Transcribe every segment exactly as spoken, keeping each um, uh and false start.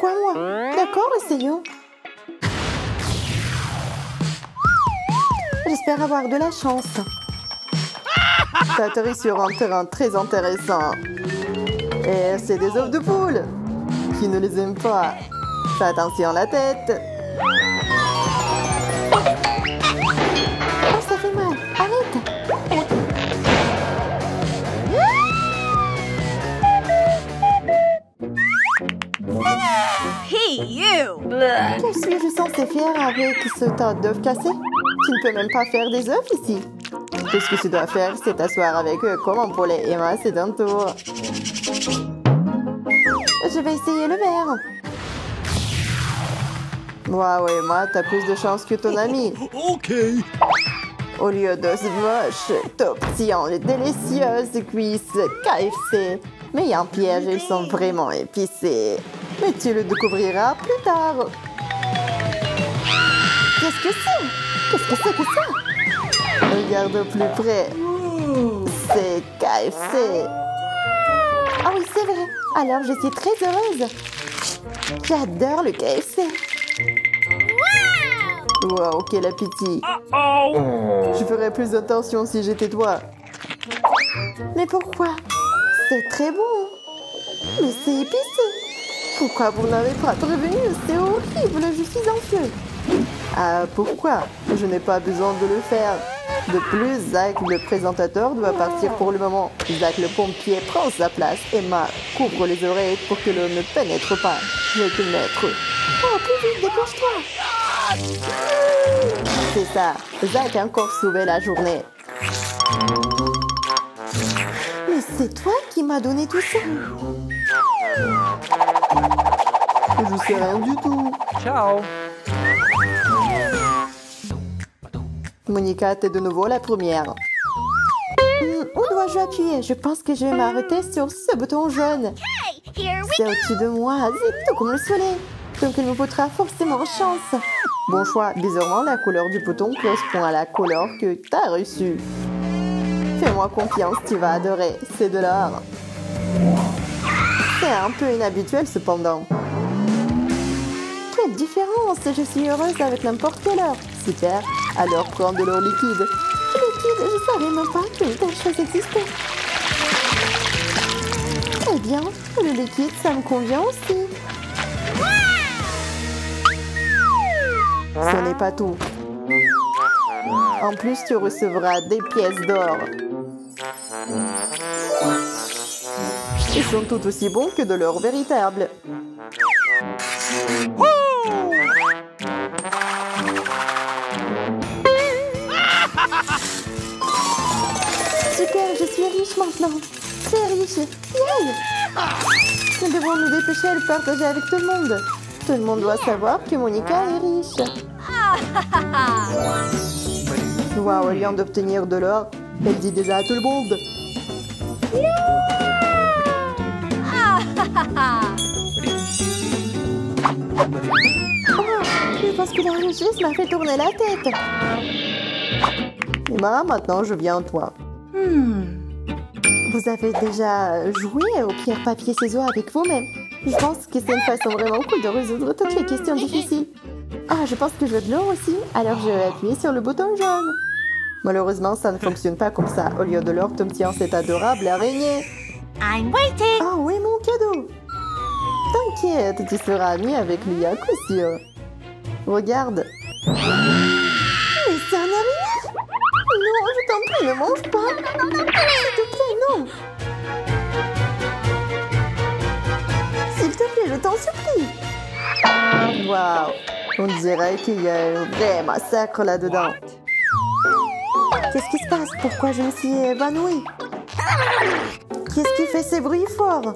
pourquoi moi? D'accord, essayons. J'espère avoir de la chance. T'as atterri sur un terrain très intéressant. Et c'est des œufs de poule. Qui ne les aime pas? Fais attention à la tête. Oh, ça fait mal. Arrête. Hey, you! Que suis-je censée faire avec ce tas d'œufs cassés? Tu ne peux même pas faire des œufs ici. Tout ce que tu dois faire, c'est t'asseoir avec eux comme un poulet. Emma, c'est ton tour. Je vais essayer le verre. Waouh, Emma, t'as plus de chance que ton ami. Ok. Au lieu d'os moches, t'obtiens les délicieuses cuisses K F C. Mais il y a un piège, ils sont vraiment épicés. Mais tu le découvriras plus tard. Qu'est-ce que c'est? Qu'est-ce que c'est que ça? Regarde au plus près. C'est K F C. Ah oui, c'est vrai. Alors, je suis très heureuse. J'adore le K F C. Wow, quel appétit. Je ferais plus attention si j'étais toi. Mais pourquoi? C'est très bon. Mais c'est épicé. Pourquoi vous n'avez pas prévenu? C'est horrible, je suis en feu. Ah, pourquoi? Je n'ai pas besoin de le faire. De plus, Zach, le présentateur, doit partir pour le moment. Zach, le pompier, prend sa place. Emma, couvre les oreilles pour que l'eau ne pénètre pas. Je vais te mettre. Oh, plus vite, dépêche-toi. C'est ça. Zach a encore sauvé la journée. Mais c'est toi qui m'as donné tout ça. Je sais rien du tout. Ciao. Monica, t'es de nouveau la première. Hmm, où dois-je appuyer? Je pense que je vais m'arrêter sur ce bouton jaune. C'est au-dessus de moi, c'est tout comme le soleil. Donc il me portera forcément chance. Bon choix. Bizarrement, la couleur du bouton correspond à la couleur que t'as reçue. Fais-moi confiance, tu vas adorer. C'est de l'or. C'est un peu inhabituel cependant. Quelle différence! Je suis heureuse avec n'importe quelle heure. Super. Alors prends de l'eau liquide. Liquide, je savais même pas qu'une telle chose existait. Eh bien, le liquide, ça me convient aussi. Ce n'est pas tout. En plus, tu recevras des pièces d'or. Ils sont tout aussi bons que de l'or véritable. Super, je suis riche maintenant. Très riche. Yay! Nous devons nous dépêcher et le partager avec tout le monde. Tout le monde doit savoir que Monica est riche. Waouh, elle vient d'obtenir de l'or. Elle dit déjà à tout le monde. Oh, je pense que la richesse m'a fait tourner la tête. Emma, maintenant je viens à toi. Hmm. Vous avez déjà joué au pierre, papier, ciseaux avec vous-même. Je pense que c'est une façon vraiment cool de résoudre toutes les questions difficiles. Ah, je pense que je veux de l'or aussi, alors je vais appuyer sur le bouton jaune. Malheureusement, ça ne fonctionne pas comme ça. Au lieu de l'or, tu obtiens cette adorable araignée. I'm waiting. Ah oui, mon cadeau. T'inquiète, tu seras ami avec lui à coup sûr. Regarde. Mais c'est un araignée. Non, je t'en prie, ne mange pas. S'il te plaît, non. S'il te plaît, je t'en supplie. Waouh, on dirait qu'il y a un vrai massacre là-dedans. Qu'est-ce qui se passe? Pourquoi je me suis évanouie? Qu'est-ce qui fait ces bruits forts?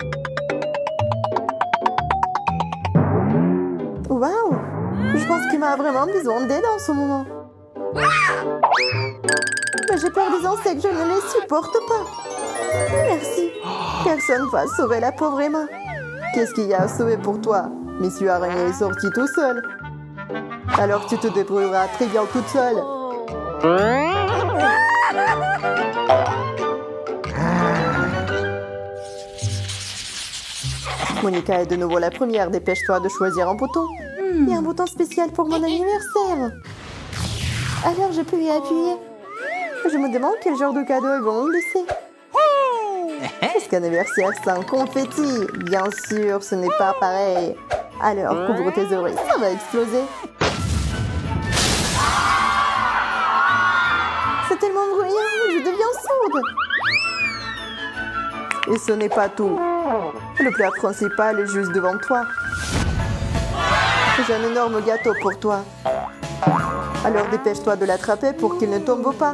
Waouh! Je pense qu'il m'a vraiment besoin d'aide en ce moment. Mais j'ai peur des insectes, je ne les supporte pas. Merci. Personne va sauver la pauvre Emma. Qu'est-ce qu'il y a à sauver pour toi? Monsieur Araignée est sorti tout seul. Alors tu te débrouilleras très bien toute seule. Monica est de nouveau la première. Dépêche-toi de choisir un bouton. Il y a un bouton spécial pour mon anniversaire. Alors, je peux y appuyer. Je me demande quel genre de cadeau ils vont me laisser. Est-ce qu'anniversaire sans confetti? Bien sûr, ce n'est pas pareil. Alors, couvre tes oreilles, ça va exploser. C'est tellement bruyant, je deviens sourde. Et ce n'est pas tout. Le plat principal est juste devant toi. J'ai un énorme gâteau pour toi. Alors dépêche-toi de l'attraper pour qu'il ne tombe pas.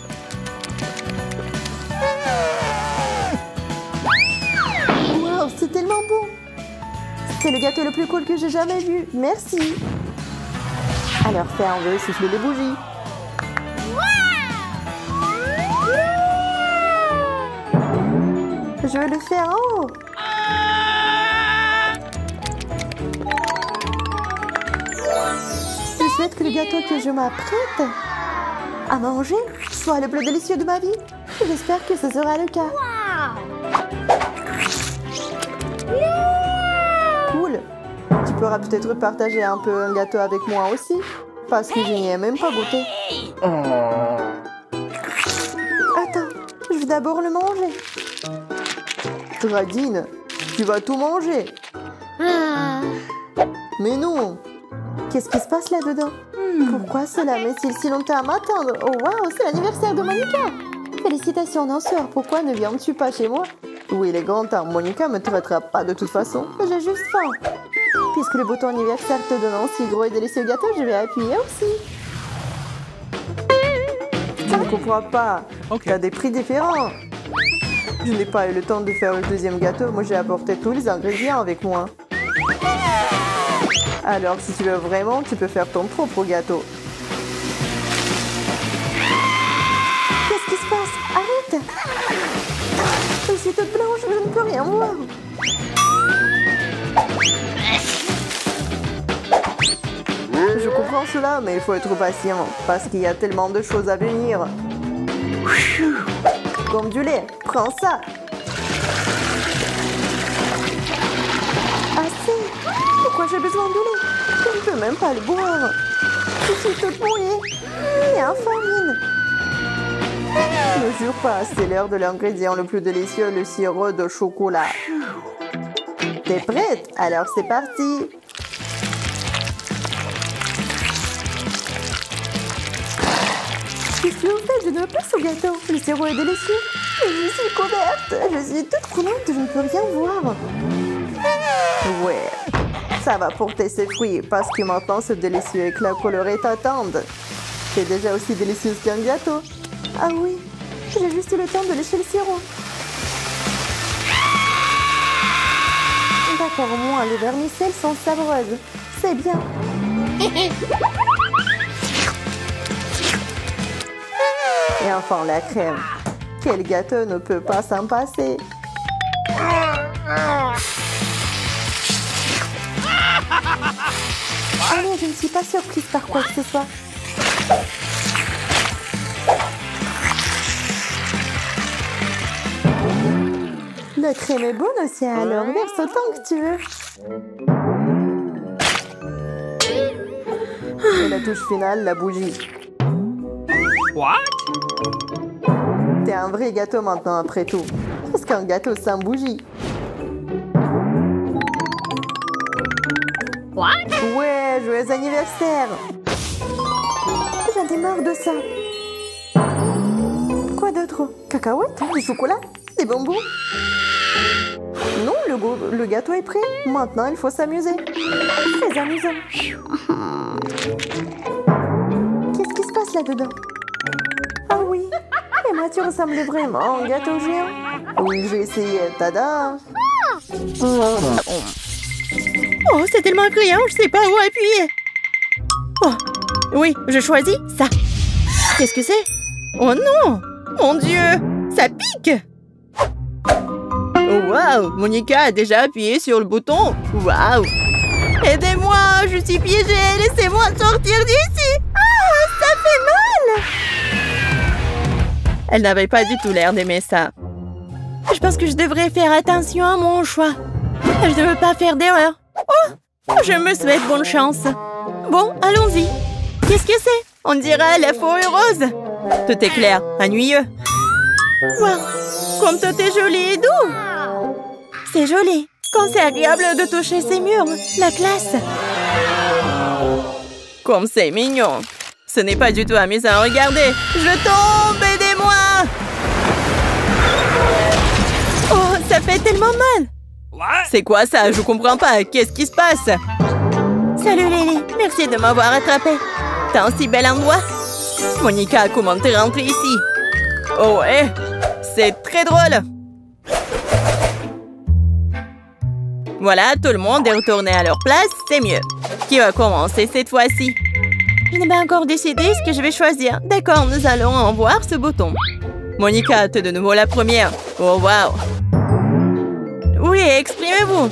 Wow, c'est tellement beau. C'est le gâteau le plus cool que j'ai jamais vu. Merci. Alors fais un vœu, souffle les bougies. Je veux le faire en haut. Je souhaite que le gâteau que je m'apprête à manger soit le plus délicieux de ma vie. J'espère que ce sera le cas. Cool. Tu pourras peut-être partager un peu un gâteau avec moi aussi, parce que je n'y ai même pas goûté. Attends, je vais d'abord le manger. Radine, tu vas tout manger. Mais non. Qu'est-ce qui se passe là-dedans? Pourquoi cela met-il si longtemps à m'attendre? Oh waouh, c'est l'anniversaire de Monica. Félicitations, danseur. Pourquoi ne viens-tu pas chez moi? Oui, il est grand temps. Monica me traitera pas de toute façon. J'ai juste faim. Puisque le bouton anniversaire te donne un si gros et délicieux gâteau, je vais appuyer aussi. Tu ne comprends pas. Okay. Tu as des prix différents. Je n'ai pas eu le temps de faire le deuxième gâteau. Moi, j'ai apporté tous les ingrédients avec moi. Alors, si tu veux vraiment, tu peux faire ton propre gâteau. Qu'est-ce qui se passe? Arrête! Je suis toute blanche, je ne peux rien voir. Je comprends cela, mais il faut être patient, parce qu'il y a tellement de choses à venir. Comme du lait, prends ça. Assez. Pourquoi j'ai besoin de lait? Je ne peux même pas le boire. Je suis toute mouillée et infamine. Ne jure pas, c'est l'heure de l'ingrédient le plus délicieux, le sirop de chocolat. T'es prête? Alors c'est parti. Qu'est-ce que vous faites? Je ne veux pas ce gâteau. Le sirop est délicieux. Et je suis couverte. Je suis toute croulante, je ne peux rien voir. Ouais, ça va porter ses fruits parce que maintenant ce délicieux éclat coloré t'attendent. C'est déjà aussi délicieux qu'un gâteau. Ah oui, j'ai juste eu le temps de lécher le sirop. D'accord, au moins les vermicelles sont savreuses. C'est bien. Et enfin la crème. Quel gâteau ne peut pas s'en passer? Allez, je ne suis pas surprise par quoi que ce soit. La crème est bonne aussi, alors verse autant que tu veux. Et la touche finale, la bougie. What? T'es un vrai gâteau maintenant, après tout. Qu'est-ce qu'un gâteau sans bougie? What? Ouais, joyeux anniversaire! J'en ai marre de ça. Quoi d'autre? Cacahuètes? Du chocolat? Des bonbons? Non, le, go- le gâteau est prêt. Maintenant, il faut s'amuser. Très amusant. Qu'est-ce qui se passe là-dedans? Ah oui, Emma, tu ressembles vraiment à un gâteau géant. Oui, j'ai essayé. Tada! Oh, c'est tellement criant, je sais pas où appuyer. Oh, oui, je choisis ça. Qu'est-ce que c'est? Oh non! Mon Dieu! Ça pique! Oh, waouh! Monica a déjà appuyé sur le bouton. Waouh! Aidez-moi! Je suis piégée! Laissez-moi sortir d'ici! Ah! Ça fait mal! Elle n'avait pas du tout l'air d'aimer ça. Je pense que je devrais faire attention à mon choix. Je ne veux pas faire d'erreur. Oh, je me souhaite bonne chance. Bon, allons-y. Qu'est-ce que c'est? On dirait la fourrure rose. Tout est clair, ennuyeux. Wow, comme tout est joli et doux. C'est joli. Comme c'est agréable de toucher ces murs. La classe. Comme c'est mignon. Ce n'est pas du tout amusant. Regardez, je tombe, aidez-moi. Oh, ça fait tellement mal. C'est quoi ça? Je comprends pas. Qu'est-ce qui se passe? Salut Lily, merci de m'avoir attrapé. T'as un si bel endroit. Monica, comment t'es rentrée ici? Oh ouais, c'est très drôle. Voilà, tout le monde est retourné à leur place, c'est mieux. Qui va commencer cette fois-ci? Je n'ai pas encore décidé ce que je vais choisir. D'accord, nous allons en voir ce bouton. Monica, t'es de nouveau la première. Oh wow. Oui, exprimez-vous.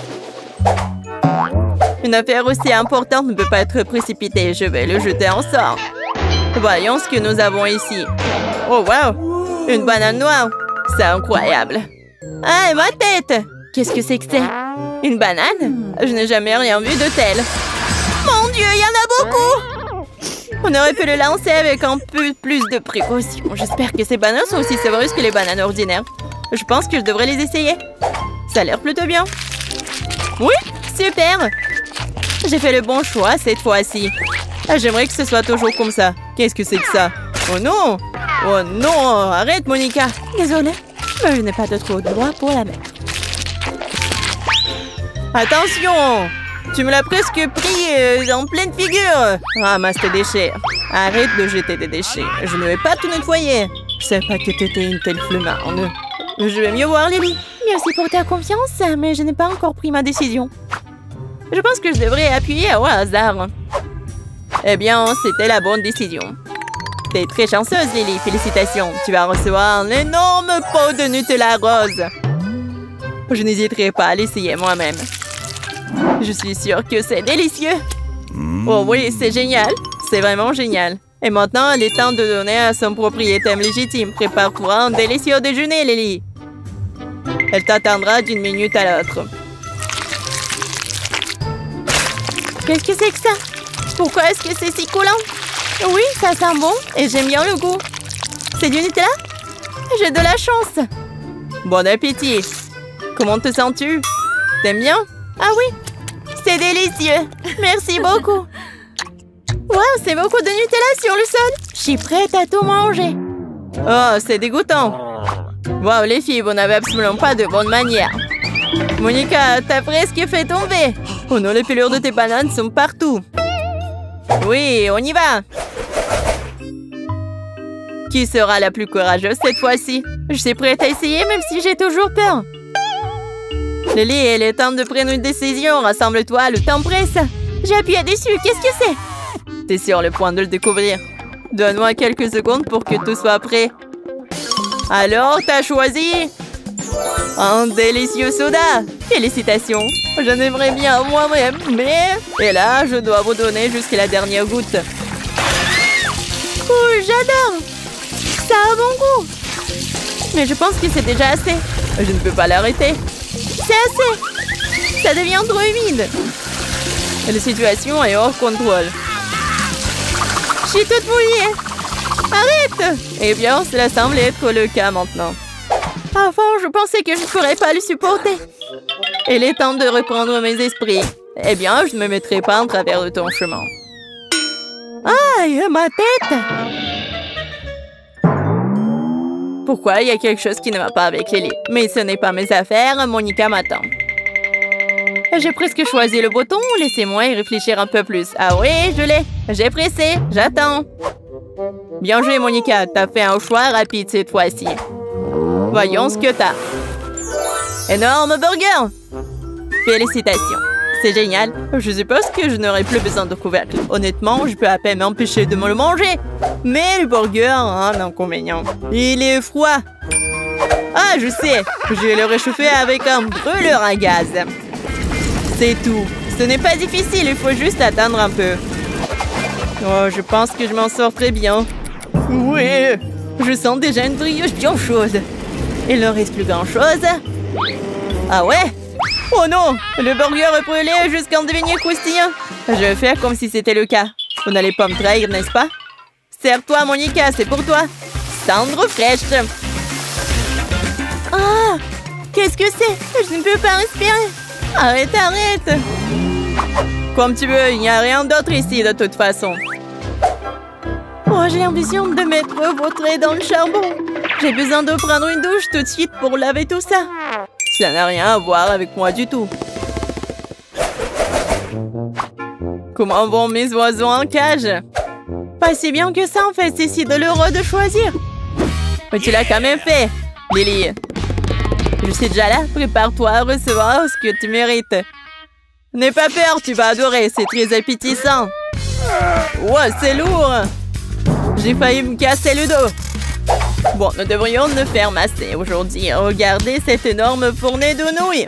Une affaire aussi importante ne peut pas être précipitée. Je vais le jeter en sort. Voyons ce que nous avons ici. Oh wow, une banane noire. C'est incroyable. Ah, et ma tête. Qu'est-ce que c'est que c'est? Une banane? Je n'ai jamais rien vu de tel. Mon Dieu, il y en a beaucoup! On aurait pu le lancer avec un peu plus de précaution. J'espère que ces bananes sont aussi savreuses que les bananes ordinaires. Je pense que je devrais les essayer. Ça a l'air plutôt bien. Oui, super! J'ai fait le bon choix cette fois-ci. J'aimerais que ce soit toujours comme ça. Qu'est-ce que c'est que ça? Oh non! Oh non! Arrête, Monica! Désolée, mais je n'ai pas de trop de doigts pour la mettre. Attention! Tu me l'as presque pris euh, en pleine figure! Ramasse tes déchets. Arrête de jeter des déchets. Je ne vais pas tout nettoyer. Je savais pas que tu étais une telle flemmarde. Je vais mieux voir, Lily. Merci pour ta confiance, mais je n'ai pas encore pris ma décision. Je pense que je devrais appuyer au hasard. Eh bien, c'était la bonne décision. T'es très chanceuse, Lily. Félicitations. Tu vas recevoir un énorme pot de Nutella rose. Je n'hésiterai pas à l'essayer moi-même. Je suis sûre que c'est délicieux. Oh oui, c'est génial. C'est vraiment génial. Et maintenant, il est temps de donner à son propriétaire légitime. Prépare-toi un délicieux déjeuner, Lily. Elle t'attendra d'une minute à l'autre. Qu'est-ce que c'est que ça? Pourquoi est-ce que c'est si collant? Oui, ça sent bon et j'aime bien le goût. C'est du Nutella? J'ai de la chance. Bon appétit. Comment te sens-tu? T'aimes bien? Ah oui, c'est délicieux. Merci beaucoup. Wow, c'est beaucoup de Nutella sur le sol. Je suis prête à tout manger. Oh, c'est dégoûtant. Wow, les filles, vous n'avez absolument pas de bonne manière. Monica, t'as presque fait tomber. Oh non, les pelures de tes bananes sont partout. Oui, on y va. Qui sera la plus courageuse cette fois-ci? Je suis prête à essayer même si j'ai toujours peur. Lily, il est temps de prendre une décision. Rassemble-toi, le temps presse. J'ai appuyé dessus. Qu'est-ce que c'est? T'es sur le point de le découvrir. Donne-moi quelques secondes pour que tout soit prêt. Alors, t'as choisi un délicieux soda. Félicitations. J'en aimerais bien moi-même, mais... Et là, je dois vous donner jusqu'à la dernière goutte. Oh, j'adore. Ça a bon goût. Mais je pense que c'est déjà assez. Je ne peux pas l'arrêter. C'est assez. Ça devient trop humide. La situation est hors contrôle. Je suis toute mouillée. Arrête. Eh bien, cela semble être le cas maintenant. Avant, je pensais que je ne pourrais pas le supporter. Il est temps de reprendre mes esprits. Eh bien, je ne me mettrai pas en travers de ton chemin. Aïe, ma tête! Pourquoi il y a quelque chose qui ne va pas avec Lily? Mais ce n'est pas mes affaires, Monica m'attend. J'ai presque choisi le bouton, laissez-moi y réfléchir un peu plus. Ah oui, je l'ai. J'ai pressé, j'attends. Bien joué, Monica, t'as fait un choix rapide cette fois-ci. Voyons ce que t'as. Énorme burger! Félicitations. C'est génial. Je suppose que je n'aurai plus besoin de couvercle. Honnêtement, je peux à peine m'empêcher de me le manger. Mais le burger a un inconvénient. Il est froid. Ah, je sais. Je vais le réchauffer avec un brûleur à gaz. C'est tout. Ce n'est pas difficile, il faut juste attendre un peu. Oh, je pense que je m'en sors très bien. Oui, je sens déjà une brioche bien chaude. Il ne reste plus grand-chose. Ah ouais? Oh non! Le burger est brûlé jusqu'en devenir croustillant. Je vais faire comme si c'était le cas. Vous n'allez pas me trahir, n'est-ce pas? Serre-toi, Monica, c'est pour toi. Cendre fraîche. Ah! Qu'est-ce que c'est? Je ne peux pas respirer. Arrête, arrête. Comme tu veux, il n'y a rien d'autre ici de toute façon. Oh, j'ai l'ambition de mettre votre dans le charbon. J'ai besoin de prendre une douche tout de suite pour laver tout ça. Ça n'a rien à voir avec moi du tout. Comment vont mes oiseaux en cage? Pas si bien que ça en fait, c'est si douloureux de choisir. Mais tu l'as quand même fait, Lily. Je suis déjà là, prépare-toi à recevoir ce que tu mérites. N'aie pas peur, tu vas adorer, c'est très appétissant. Ouais, c'est lourd. J'ai failli me casser le dos. Bon, nous devrions nous faire masser aujourd'hui. Regardez cette énorme fournée de nouilles.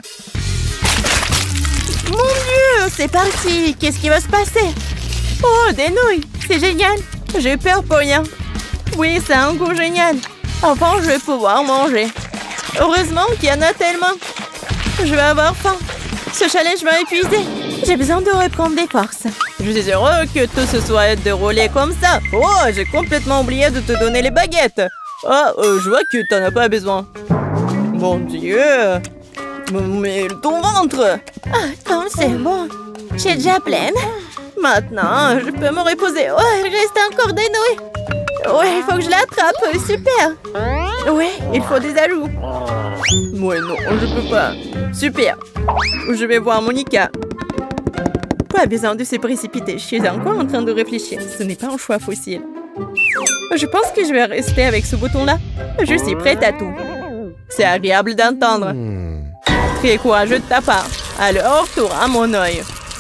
Mon Dieu, c'est parti. Qu'est-ce qui va se passer? Oh, des nouilles. C'est génial. J'ai peur pour rien. Oui, c'est un goût génial. Enfin, je vais pouvoir manger. Heureusement qu'il y en a tellement. Je vais avoir faim. Ce challenge m'a épuisé. J'ai besoin de reprendre des forces. Je suis heureux que tout se soit déroulé comme ça. Oh, j'ai complètement oublié de te donner les baguettes. Oh, euh, je vois que t'en as pas besoin. Mon Dieu. Mais ton ventre. Ah, comme c'est bon. J'ai déjà pleine. Maintenant, je peux me reposer. Oh, il reste encore des nouilles. Ouais, il faut que je l'attrape. Super. Ouais, il faut des ajouts. Ouais, non, je peux pas. Super. Je vais voir Monica. Pas besoin de se précipiter. Je suis encore en train de réfléchir. Ce n'est pas un choix facile. Je pense que je vais rester avec ce bouton-là. Je suis prête à tout. C'est agréable d'entendre. Très courageux de ta part. Alors, tu auras mon œil.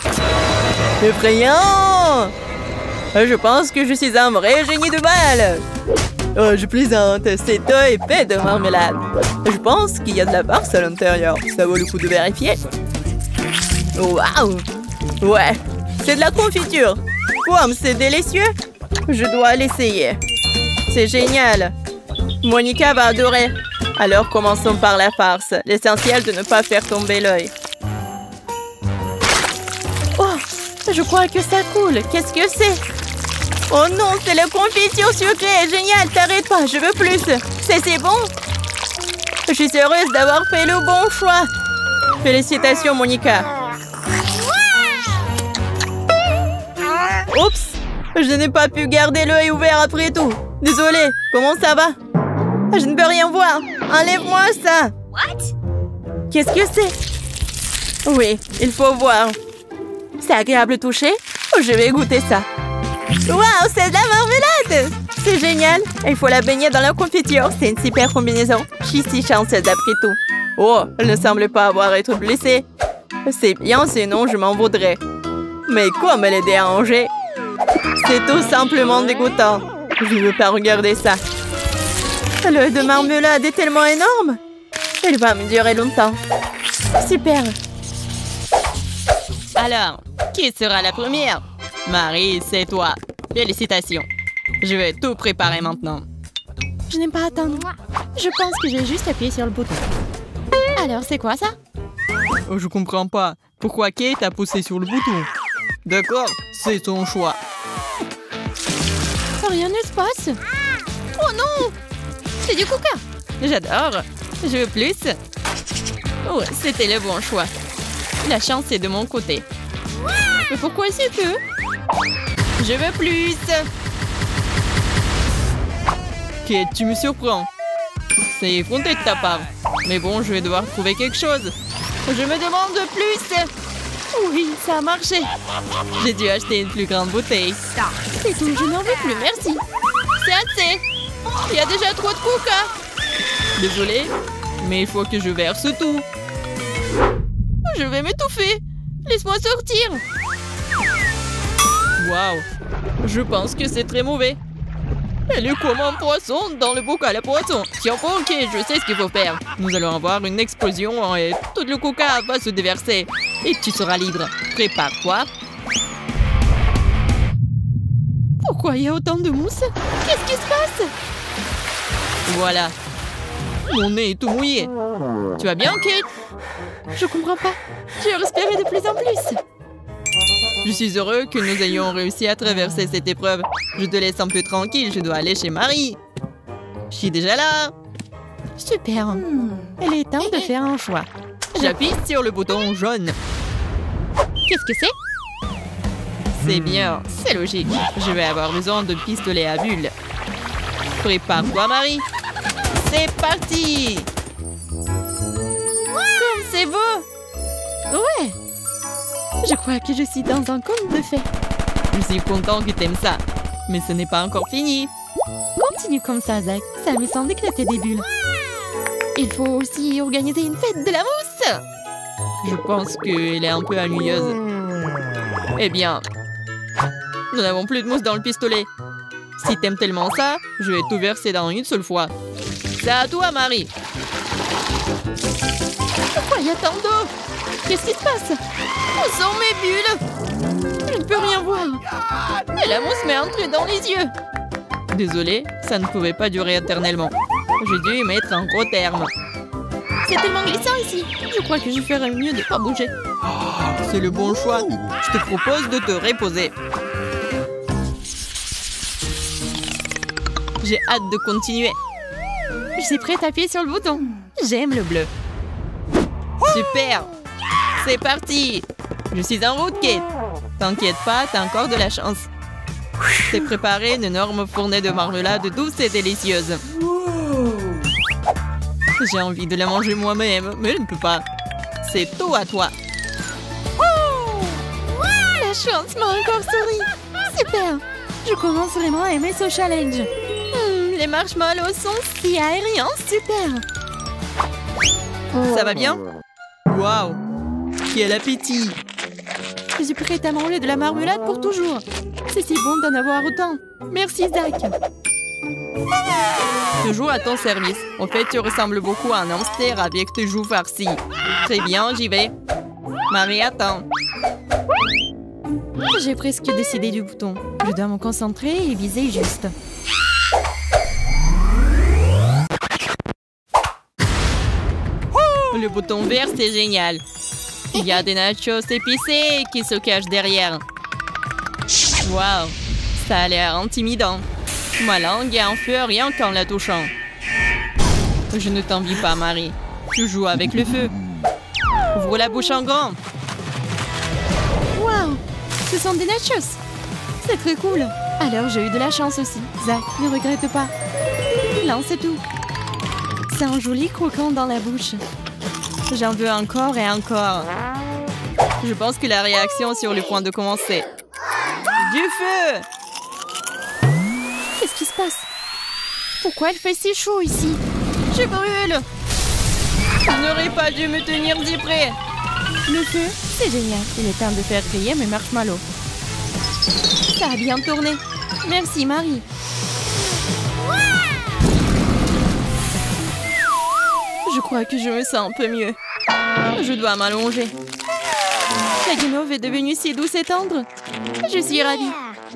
Effrayant! Je pense que je suis un vrai génie de balle. Oh, je plaisante. Cet œil est fait de marmelade. Je pense qu'il y a de la farce à l'intérieur. Ça vaut le coup de vérifier. Waouh! Ouais, c'est de la confiture. Wow, c'est délicieux. Je dois l'essayer. C'est génial. Monica va adorer. Alors commençons par la farce. L'essentiel de ne pas faire tomber l'œil. Oh, je crois que ça coule. Qu'est-ce que c'est? Oh non, c'est la confiture sucrée. Génial, t'arrêtes pas, je veux plus. C'est c'est bon. Je suis heureuse d'avoir fait le bon choix. Félicitations, Monica. Oups, je n'ai pas pu garder l'œil ouvert après tout. Désolée, comment ça va? Je ne peux rien voir. Enlève-moi ça. Qu'est-ce que c'est? Oui, il faut voir. C'est agréable de toucher. Je vais goûter ça. Waouh, c'est de la marmelade! C'est génial. Il faut la baigner dans la confiture. C'est une super combinaison. Je suis si chanceuse après tout. Oh, elle ne semble pas avoir été blessée. C'est bien, sinon je m'en voudrais. Mais comme elle est dérangée. C'est tout simplement dégoûtant. Je ne veux pas regarder ça. L'œil de marmelade est tellement énorme. Elle va me durer longtemps. Super. Alors, qui sera la première? Marie, c'est toi. Félicitations. Je vais tout préparer maintenant. Je n'aime pas attendre. Je pense que j'ai juste appuyé sur le bouton. Alors, c'est quoi ça? Oh, je comprends pas. Pourquoi Kate a poussé sur le bouton? D'accord, c'est ton choix. Rien ne se passe. Oh non! C'est du coca. J'adore. Je veux plus. Oh, c'était le bon choix. La chance est de mon côté. Mais pourquoi c'est que... Je veux plus. Kate, tu me surprends. C'est effronté de ta part. Mais bon, je vais devoir trouver quelque chose. Je me demande plus. Oui, ça a marché. J'ai dû acheter une plus grande bouteille. C'est tout, je n'en veux plus, merci. C'est assez. Il y a déjà trop de coca. Désolée, mais il faut que je verse tout. Je vais m'étouffer. Laisse-moi sortir. Waouh, je pense que c'est très mauvais. Elle est comme un poisson dans le bocal à poisson. Tiens, ok, je sais ce qu'il faut faire. Nous allons avoir une explosion et tout le coca va se déverser. Et tu seras libre. Prépare-toi. Pourquoi il y a autant de mousse? Qu'est-ce qui se passe? Voilà. Mon nez est tout mouillé. Tu vas bien, Kate? Je comprends pas. Je respirais de plus en plus. Je suis heureux que nous ayons réussi à traverser cette épreuve. Je te laisse un peu tranquille, je dois aller chez Marie. Je suis déjà là. Super. Il est temps de faire un choix. J'appuie sur le bouton jaune. Qu'est-ce que c'est? C'est bien, c'est logique. Je vais avoir besoin de pistolet à bulles. Prépare-toi, Marie. C'est parti! Comme c'est beau! Ouais! Je crois que je suis dans un conte de fées. Je suis content que t'aimes ça. Mais ce n'est pas encore fini. Continue comme ça, Zach. Ça me semble éclater des bulles. Il faut aussi organiser une fête de la mousse! Je pense qu'elle est un peu ennuyeuse. Eh bien, nous n'avons plus de mousse dans le pistolet. Si t'aimes tellement ça, je vais tout verser dans une seule fois. C'est à toi, Marie. Pourquoi il y a tant d'eau? Qu'est-ce qui se passe? Où sont mes bulles? Je ne peux rien voir. Et la mousse m'est entrée dans les yeux. Désolée, ça ne pouvait pas durer éternellement. J'ai dû y mettre un gros terme. C'est tellement glissant ici. Je crois que je ferais mieux de ne pas bouger. C'est le bon choix. Je te propose de te reposer. J'ai hâte de continuer. Je suis prête à appuyer sur le bouton. J'aime le bleu. Super! C'est parti! Je suis en route, Kate. T'inquiète pas, t'as encore de la chance. T'es préparé une énorme fournée de marmelade douce et délicieuse. J'ai envie de la manger moi-même, mais je ne peux pas. C'est tout à toi. La chance m'a encore souri. Super! Je commence vraiment à aimer ce challenge. Mmh, les marshmallows sont si aériens, super! Ça va bien? Waouh! Quel appétit! Je suis prête à manger de la marmelade pour toujours. C'est si bon d'en avoir autant. Merci, Zach. Toujours à ton service. En fait, tu ressembles beaucoup à un hamster avec tes joues farcies. Très bien, j'y vais. Marie, attends. J'ai presque décidé du bouton. Je dois me concentrer et viser juste. Le bouton vert, c'est génial. Il y a des nachos épicés qui se cachent derrière. Waouh, ça a l'air intimidant. Ma langue est en feu rien qu'en la touchant. Je ne t'envie pas, Marie. Tu joues avec le feu. Ouvre la bouche en grand. Waouh, ce sont des nachos. C'est très cool. Alors j'ai eu de la chance aussi. Zach, ne regrette pas. Lance tout. C'est un joli croquant dans la bouche. J'en veux encore et encore. Je pense que la réaction est sur le point de commencer. Du feu! Qu'est-ce qui se passe? Pourquoi il fait si chaud ici? Je brûle! Je n'aurais pas dû me tenir si près. Le feu, c'est génial. Il est temps de faire griller mes marshmallows. Ça a bien tourné. Merci, Marie. Je crois que je me sens un peu mieux. Je dois m'allonger. La guimauve est devenue si douce et tendre. Je suis ravie.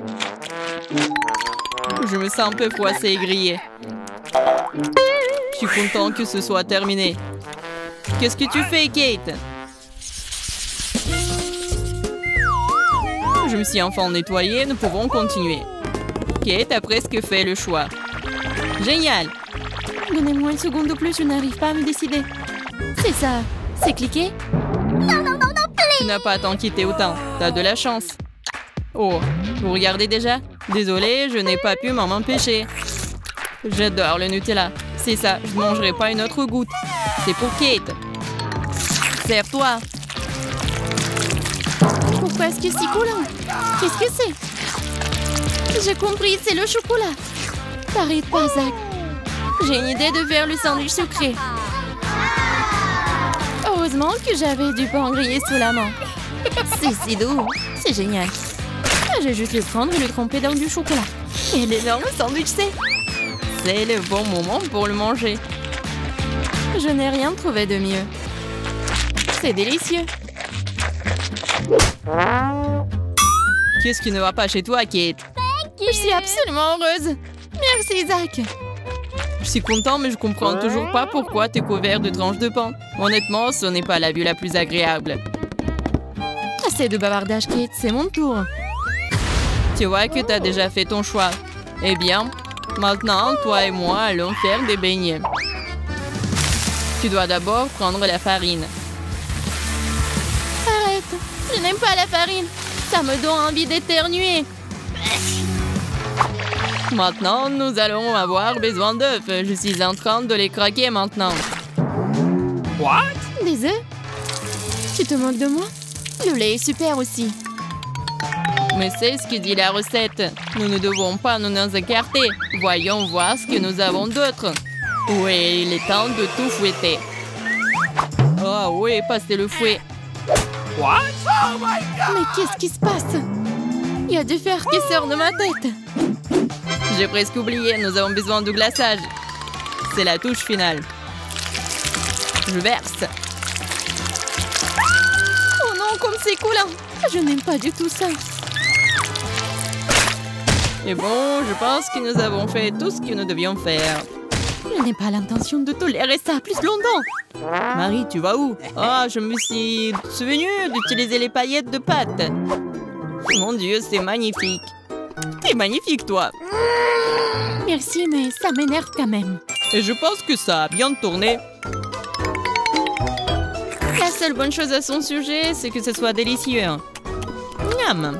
Je me sens un peu froissée et grillée. Je suis content que ce soit terminé. Qu'est-ce que tu fais, Kate? Je me suis enfin nettoyée, nous pouvons continuer. Kate a presque fait le choix. Génial! Donnez-moi une seconde de plus, je n'arrive pas à me décider. C'est ça. C'est cliqué? Non, non, non, non, please! Tu n'as pas à t'inquiéter autant. T'as de la chance. Oh, vous regardez déjà? Désolée, je n'ai pas pu m'en empêcher. J'adore le Nutella. C'est ça, je ne mangerai pas une autre goutte. C'est pour Kate. Serre-toi. Pourquoi est-ce que c'est coulant? Qu'est-ce que c'est? J'ai compris, c'est le chocolat. T'arrêtes pas, Zach. J'ai une idée de faire le sandwich sucré. Heureusement que j'avais du pain grillé sous la main. C'est si doux. C'est génial. Je vais juste le prendre et le tremper dans du chocolat. Et l'énorme sandwich, c'est... C'est le bon moment pour le manger. Je n'ai rien trouvé de mieux. C'est délicieux. Qu'est-ce qui ne va pas chez toi, Kate? Je suis absolument heureuse. Merci, Zach. Je suis content, mais je comprends toujours pas pourquoi t'es couvert de tranches de pain. Honnêtement, ce n'est pas la vue la plus agréable. Assez de bavardage, Kate, c'est mon tour. Tu vois que t'as déjà fait ton choix. Eh bien, maintenant, toi et moi allons faire des beignets. Tu dois d'abord prendre la farine. Arrête, je n'aime pas la farine. Ça me donne envie d'éternuer. Maintenant, nous allons avoir besoin d'œufs. Je suis en train de les craquer maintenant. What? Des œufs? Tu te moques de moi? Le lait est super aussi. Mais c'est ce que dit la recette. Nous ne devons pas nous en écarter. Voyons voir ce que nous avons d'autre. Oui, il est temps de tout fouetter. Oh oui, passez le fouet. What? Oh my God! Mais qu'est-ce qui se passe? Il y a du fer qui sort de ma tête. J'ai presque oublié, nous avons besoin de glaçage. C'est la touche finale. Je verse. Oh non, comme c'est coulant. Je n'aime pas du tout ça. Et bon, je pense que nous avons fait tout ce que nous devions faire. Je n'ai pas l'intention de tolérer ça plus longtemps. Marie, tu vas où? Ah, je me suis souvenu d'utiliser les paillettes de pâte. Mon Dieu, c'est magnifique. T'es magnifique, toi. Merci, mais ça m'énerve quand même. Et je pense que ça a bien tourné. La seule bonne chose à son sujet, c'est que ce soit délicieux. Miam.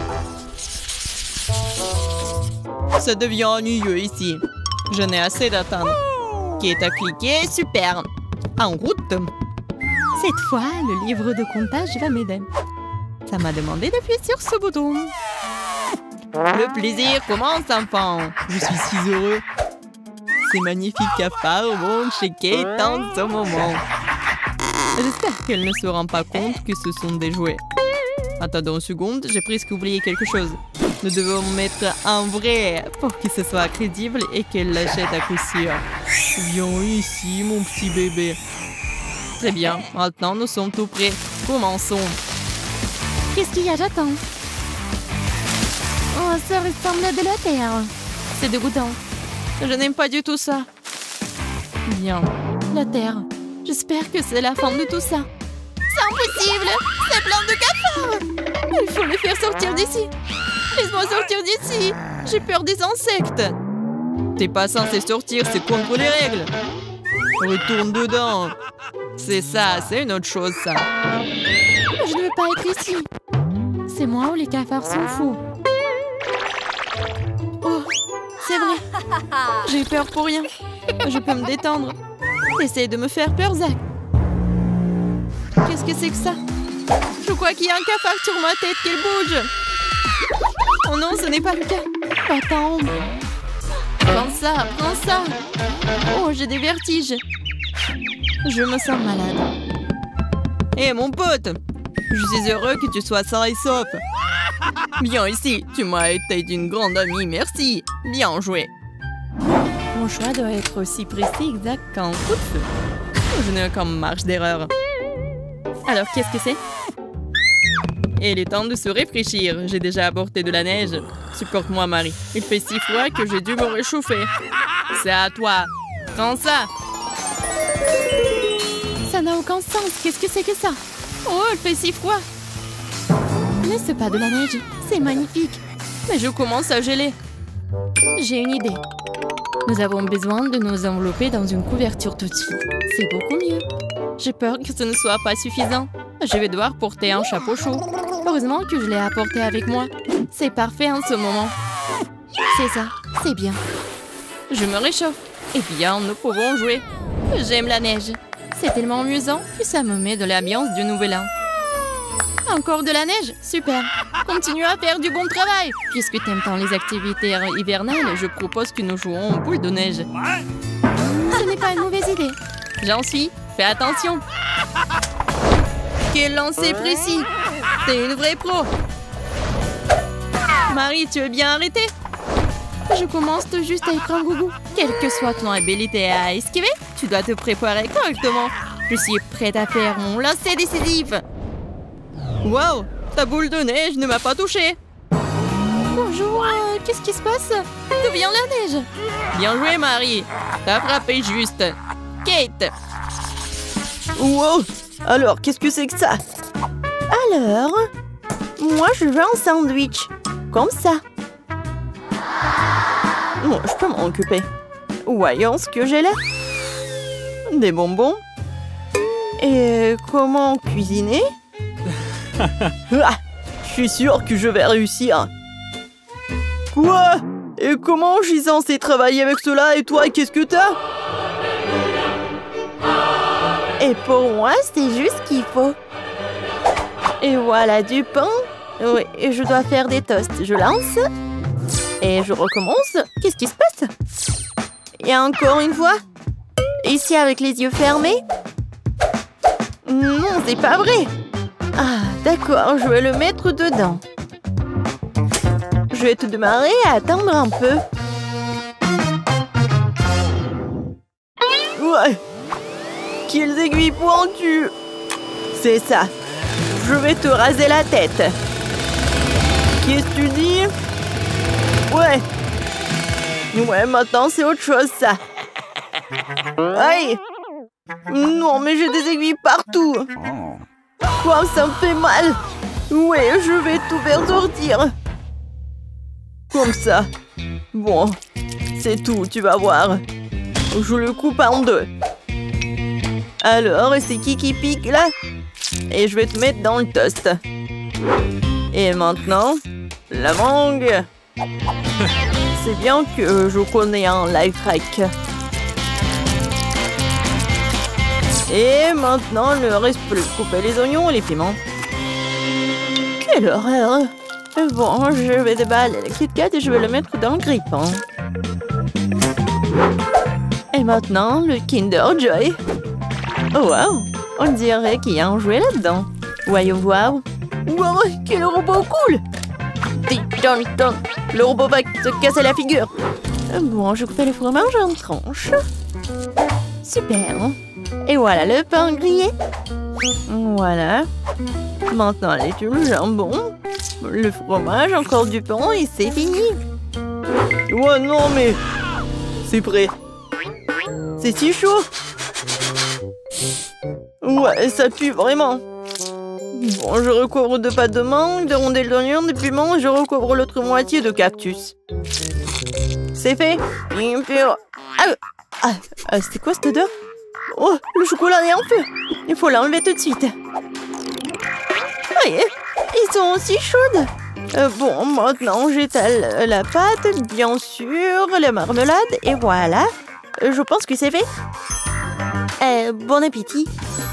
Ça devient ennuyeux ici. Je n'ai assez d'attendre. Kate a cliqué, super. En route. Cette fois, le livre de comptage va m'aider. Ça m'a demandé d'appuyer sur ce bouton. Le plaisir commence, enfant. Je suis si heureux. Ces magnifiques cafards vont chez Kate en ce moment. J'espère qu'elle ne se rend pas compte que ce sont des jouets. Attendons une seconde, j'ai presque oublié quelque chose. Nous devons mettre un vrai pour que ce soit crédible et qu'elle l'achète à coup sûr. Viens ici, mon petit bébé. Très bien, maintenant nous sommes tout prêts. Commençons. Qu'est-ce qu'il y a? J'attends. Oh, ça ressemble à de la terre. C'est dégoûtant. Je n'aime pas du tout ça. Bien. La terre. J'espère que c'est la fin de tout ça. C'est impossible! C'est plein de cafards! Il faut les faire sortir d'ici. Laisse-moi sortir d'ici. J'ai peur des insectes. T'es pas censé sortir, c'est contre les règles. Retourne dedans. C'est ça, c'est une autre chose, ça. Je ne veux pas être ici. C'est moi ou les cafards sont fous. Oh, c'est vrai. J'ai peur pour rien. Je peux me détendre. Essaye de me faire peur, Zach. Qu'est-ce que c'est que ça? Je crois qu'il y a un cafard sur ma tête qui bouge. Oh non, ce n'est pas le cas. Attends. Prends ça, prends ça. Oh, j'ai des vertiges. Je me sens malade. Hé, hey, mon pote, je suis heureux que tu sois sain et sauf. Viens ici, tu m'as été d'une grande amie, merci. Bien joué. Mon choix doit être aussi précis exact qu'un coup de feu. Je n'ai aucune marge d'erreur. Alors, qu'est-ce que c'est? Et il est temps de se réfléchir. J'ai déjà apporté de la neige. Supporte-moi, Marie. Il fait si froid que j'ai dû me réchauffer. C'est à toi. Prends ça. Ça n'a aucun sens. Qu'est-ce que c'est que ça? Oh, il fait si froid. Mais c'est pas de la neige. C'est magnifique. Mais je commence à geler. J'ai une idée. Nous avons besoin de nous envelopper dans une couverture tout de suite. C'est beaucoup mieux. J'ai peur que ce ne soit pas suffisant. Je vais devoir porter un chapeau chaud. Heureusement que je l'ai apporté avec moi. C'est parfait en ce moment. C'est ça, c'est bien. Je me réchauffe. Eh bien, nous pouvons jouer. J'aime la neige. C'est tellement amusant que ça me met de l'ambiance du nouvel an. Encore de la neige? Super. Continue à faire du bon travail. Puisque t'aimes tant les activités hivernales, je propose que nous jouons aux boules de neige. Ce n'est pas une mauvaise idée. J'en suis. Fais attention. Quel lancer précis. T'es une vraie pro. Marie, tu veux bien arrêter? Je commence tout juste à y prendre goût. Quelle que soit ton habilité à esquiver, tu dois te préparer correctement. Je suis prête à faire mon lancer décisif. Wow, ta boule de neige ne m'a pas touchée. Bonjour, euh, qu'est-ce qui se passe? D'où vient la neige? Bien joué, Marie. T'as frappé juste. Kate. Wow! Alors, qu'est-ce que c'est que ça? Alors, moi je veux un sandwich. Comme ça. Bon, je peux m'en occuper. Voyons ce que j'ai là. Des bonbons. Et comment cuisiner? Ah, je suis sûre que je vais réussir. Quoi? Et comment je suis censée travailler avec cela? Et toi, qu'est-ce que t'as? Et pour moi, c'est juste ce qu'il faut. Et voilà du pain. Oui, et je dois faire des toasts. Je lance. Et je recommence. Qu'est-ce qui se passe? Et encore une fois. Ici avec les yeux fermés. Non, c'est pas vrai. Ah, d'accord, je vais le mettre dedans. Je vais te demander à attendre un peu. Ouais. Quelles aiguilles pointues. C'est ça. Je vais te raser la tête. Qu'est-ce que tu dis? Ouais. Ouais, maintenant c'est autre chose, ça. Aïe. Non, mais j'ai des aiguilles partout. Quoi, ça me fait mal. Ouais, je vais tout faire sortir. Comme ça. Bon, c'est tout, tu vas voir. Je le coupe en deux. Alors, c'est qui qui pique, là? Et je vais te mettre dans le toast. Et maintenant, la mangue. C'est bien que je connais un life hack. Et maintenant, il ne reste plus couper les oignons et les piments. Quelle horreur! Bon, je vais déballer le Kit Kat et je vais le mettre dans le grille-pain. Et maintenant, le Kinder Joy. Oh wow! On dirait qu'il y a un jouet là-dedans. Voyons voir. Wow, quel robot cool! Le robot va se casser la figure. Bon, je coupe le fromage en tranches. Super! Et voilà le pain grillé. Voilà. Maintenant, les tubes, le jambon, le fromage, encore du pain et c'est fini. Ouais, non, mais... C'est prêt. C'est si chaud. Ouais, ça pue vraiment. Bon, je recouvre de pâte de mangue, de rondelles d'oignon, de piments et je recouvre l'autre moitié de cactus. C'est fait. Ah, ah, ah, c'était quoi cette odeur? Oh, le chocolat est en feu. Il faut l'enlever tout de suite. Oui, ils sont aussi chaudes. Euh, bon, maintenant j'étale la pâte, bien sûr, la marmelade, et voilà. Euh, je pense que c'est fait. Euh, bon appétit.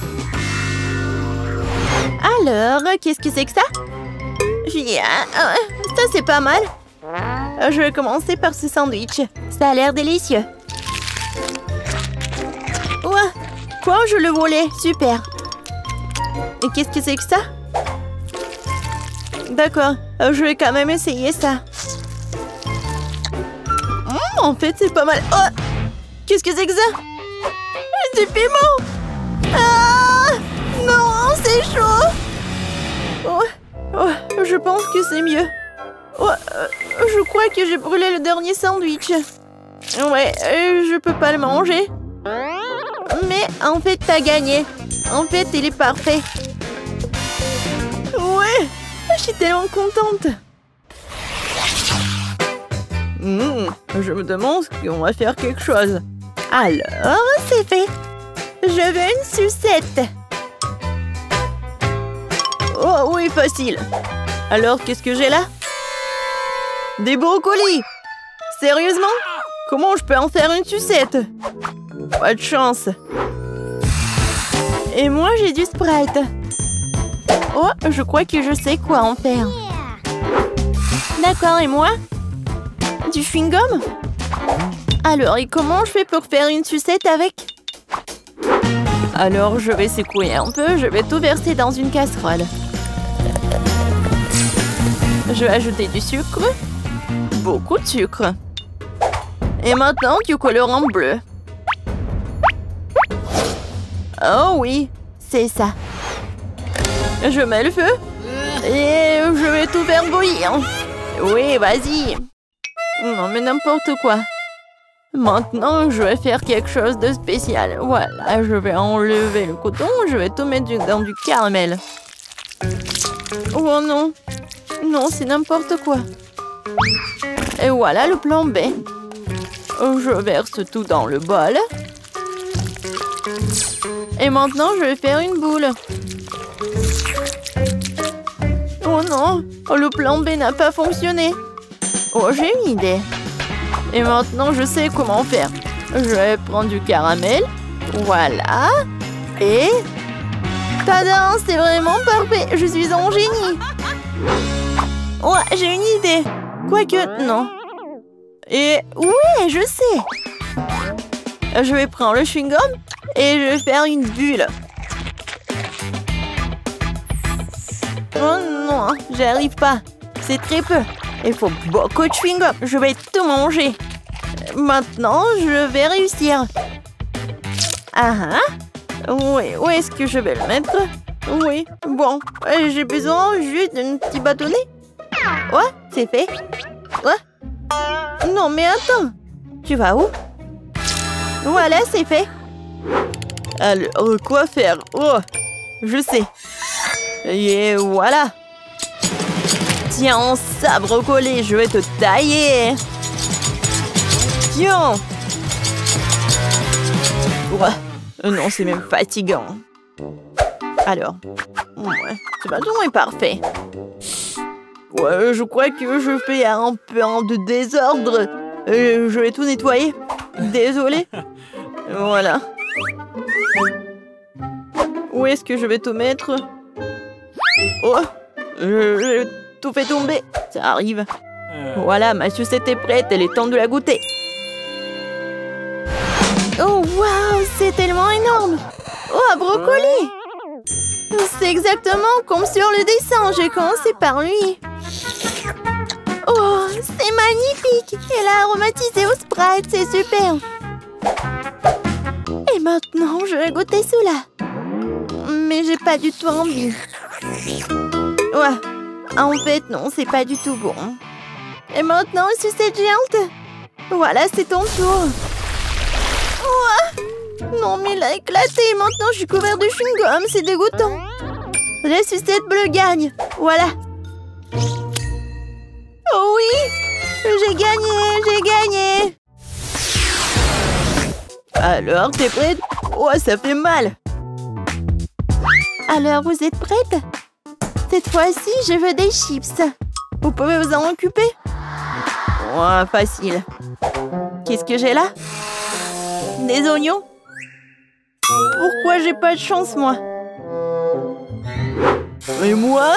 Alors, qu'est-ce que c'est que ça? Ça, c'est pas mal. Euh, je vais commencer par ce sandwich. Ça a l'air délicieux. Ouais. Quoi, je le volais? Super. Et qu'est-ce que c'est que ça? D'accord, euh, je vais quand même essayer ça. Mmh, en fait, c'est pas mal. Oh, qu'est-ce que c'est que ça? Du piment. Ah, non, c'est chaud. Oh, oh, je pense que c'est mieux. Oh, euh, je crois que j'ai brûlé le dernier sandwich. Ouais, euh, je peux pas le manger. Mais en fait, t'as gagné. En fait, il est parfait. Ouais, je suis tellement contente. Mmh, je me demande si on va faire quelque chose. Alors, c'est fait. Je veux une sucette. Oh oui, facile. Alors, qu'est-ce que j'ai là? Des brocolis. Sérieusement? Comment je peux en faire une sucette? Pas de chance. Et moi, j'ai du Sprite. Oh, je crois que je sais quoi en faire. D'accord, et moi? Du chewing-gum? Alors, et comment je fais pour faire une sucette avec? Alors, je vais secouer un peu, je vais tout verser dans une casserole. Je vais ajouter du sucre. Beaucoup de sucre. Et maintenant, du colorant bleu. Oh oui, c'est ça. Je mets le feu. Et je vais tout faire bouillir. Oui, vas-y. Non, mais n'importe quoi. Maintenant, je vais faire quelque chose de spécial. Voilà, je vais enlever le coton. Je vais tout mettre dans du caramel. Oh non. Non, c'est n'importe quoi. Et voilà le plan B. Je verse tout dans le bol. Et maintenant, je vais faire une boule. Oh non, le plan B n'a pas fonctionné. Oh, j'ai une idée. Et maintenant, je sais comment faire. Je vais prendre du caramel. Voilà. Et... Tada, c'est vraiment parfait. Je suis un génie. Ouais, j'ai une idée. Quoique, non. Et oui, je sais. Je vais prendre le chewing-gum et je vais faire une bulle. Oh non, j'arrive pas. C'est très peu. Il faut beaucoup de chewing-gum. Je vais tout manger. Maintenant, je vais réussir. Ah ah. Oui, où est-ce que je vais le mettre? Oui, bon. J'ai besoin juste d'un petit bâtonnet. Ouais, c'est fait. Ouais. Non, mais attends. Tu vas où? Voilà, c'est fait. Alors, quoi faire? Oh, je sais. Et voilà. Tiens, ça, brocoli, je vais te tailler. Tiens. Ouais. Non, c'est même fatigant. Alors, ouais, ce bâton est parfait. Ouais, je crois que je fais un peu de désordre. Euh, je vais tout nettoyer. Désolée. Voilà. Où est-ce que je vais tout mettre? Oh, je, je tout fait tomber. Ça arrive. Voilà, ma sucette est prête. Elle est temps de la goûter. Oh, waouh, c'est tellement énorme. Oh, un brocoli. C'est exactement comme sur le dessin. J'ai commencé par lui. Oh, c'est magnifique. Elle a aromatisé au Sprite. C'est super. Et maintenant, je vais goûter cela. Mais j'ai pas du tout envie. Ouais. En fait, non, c'est pas du tout bon. Et maintenant, sucette géante. Voilà, c'est ton tour. Ouais. Non, mais il a éclaté. Maintenant, je suis couvert de chewing-gum. C'est dégoûtant. La sucette bleue gagne. Voilà. Oh oui. J'ai gagné. J'ai gagné. Alors, t'es prête? Oh, ça fait mal. Alors, vous êtes prête? Cette fois-ci, je veux des chips. Vous pouvez vous en occuper? Ouais, facile. Qu'est-ce que j'ai là? Des oignons? Pourquoi j'ai pas de chance, moi? Et moi?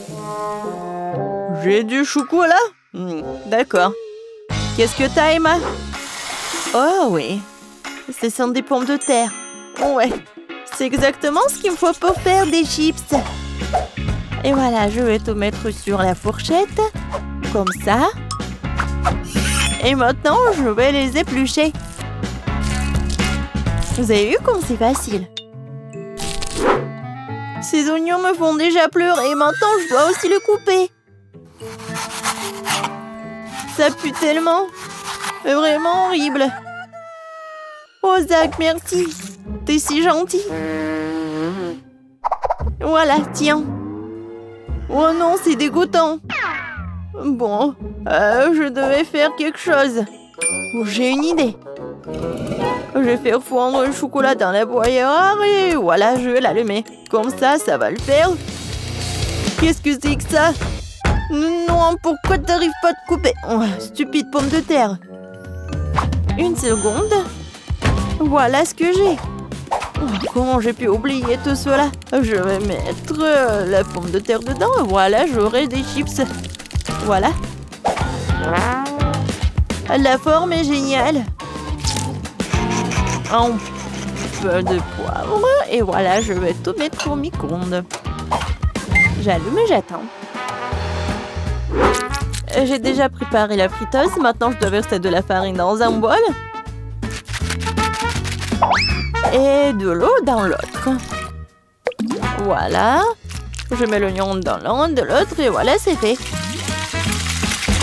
J'ai du chocolat? Hmm, d'accord. Qu'est-ce que t'as, Emma? Oh oui. Ce sont des pommes de terre. Ouais. C'est exactement ce qu'il me faut pour faire des chips. Et voilà, je vais tout mettre sur la fourchette. Comme ça. Et maintenant, je vais les éplucher. Vous avez vu comme c'est facile? Ces oignons me font déjà pleurer. Maintenant, je dois aussi le couper. Ça pue tellement. C'est vraiment horrible. Oh, Zach, merci. T'es si gentil. Voilà, tiens. Oh non, c'est dégoûtant. Bon, euh, je devais faire quelque chose. Oh, j'ai une idée. Je vais faire fondre le chocolat dans la broyeur et voilà, je vais l'allumer. Comme ça, ça va le faire. Qu'est-ce que c'est que ça? Non, pourquoi t'arrives pas à te couper? Oh, stupide pomme de terre. Une seconde. Voilà ce que j'ai. Oh, comment j'ai pu oublier tout cela? Je vais mettre euh, la pomme de terre dedans. Voilà, j'aurai des chips. Voilà. La forme est géniale. Un peu de poivre. Et voilà, je vais tout mettre au micro-ondes. J'allume et j'attends. J'ai déjà préparé la friteuse. Maintenant, je dois verser de la farine dans un bol. Et de l'eau dans l'autre. Voilà. Je mets l'oignon dans l'un de l'autre et voilà, c'est fait.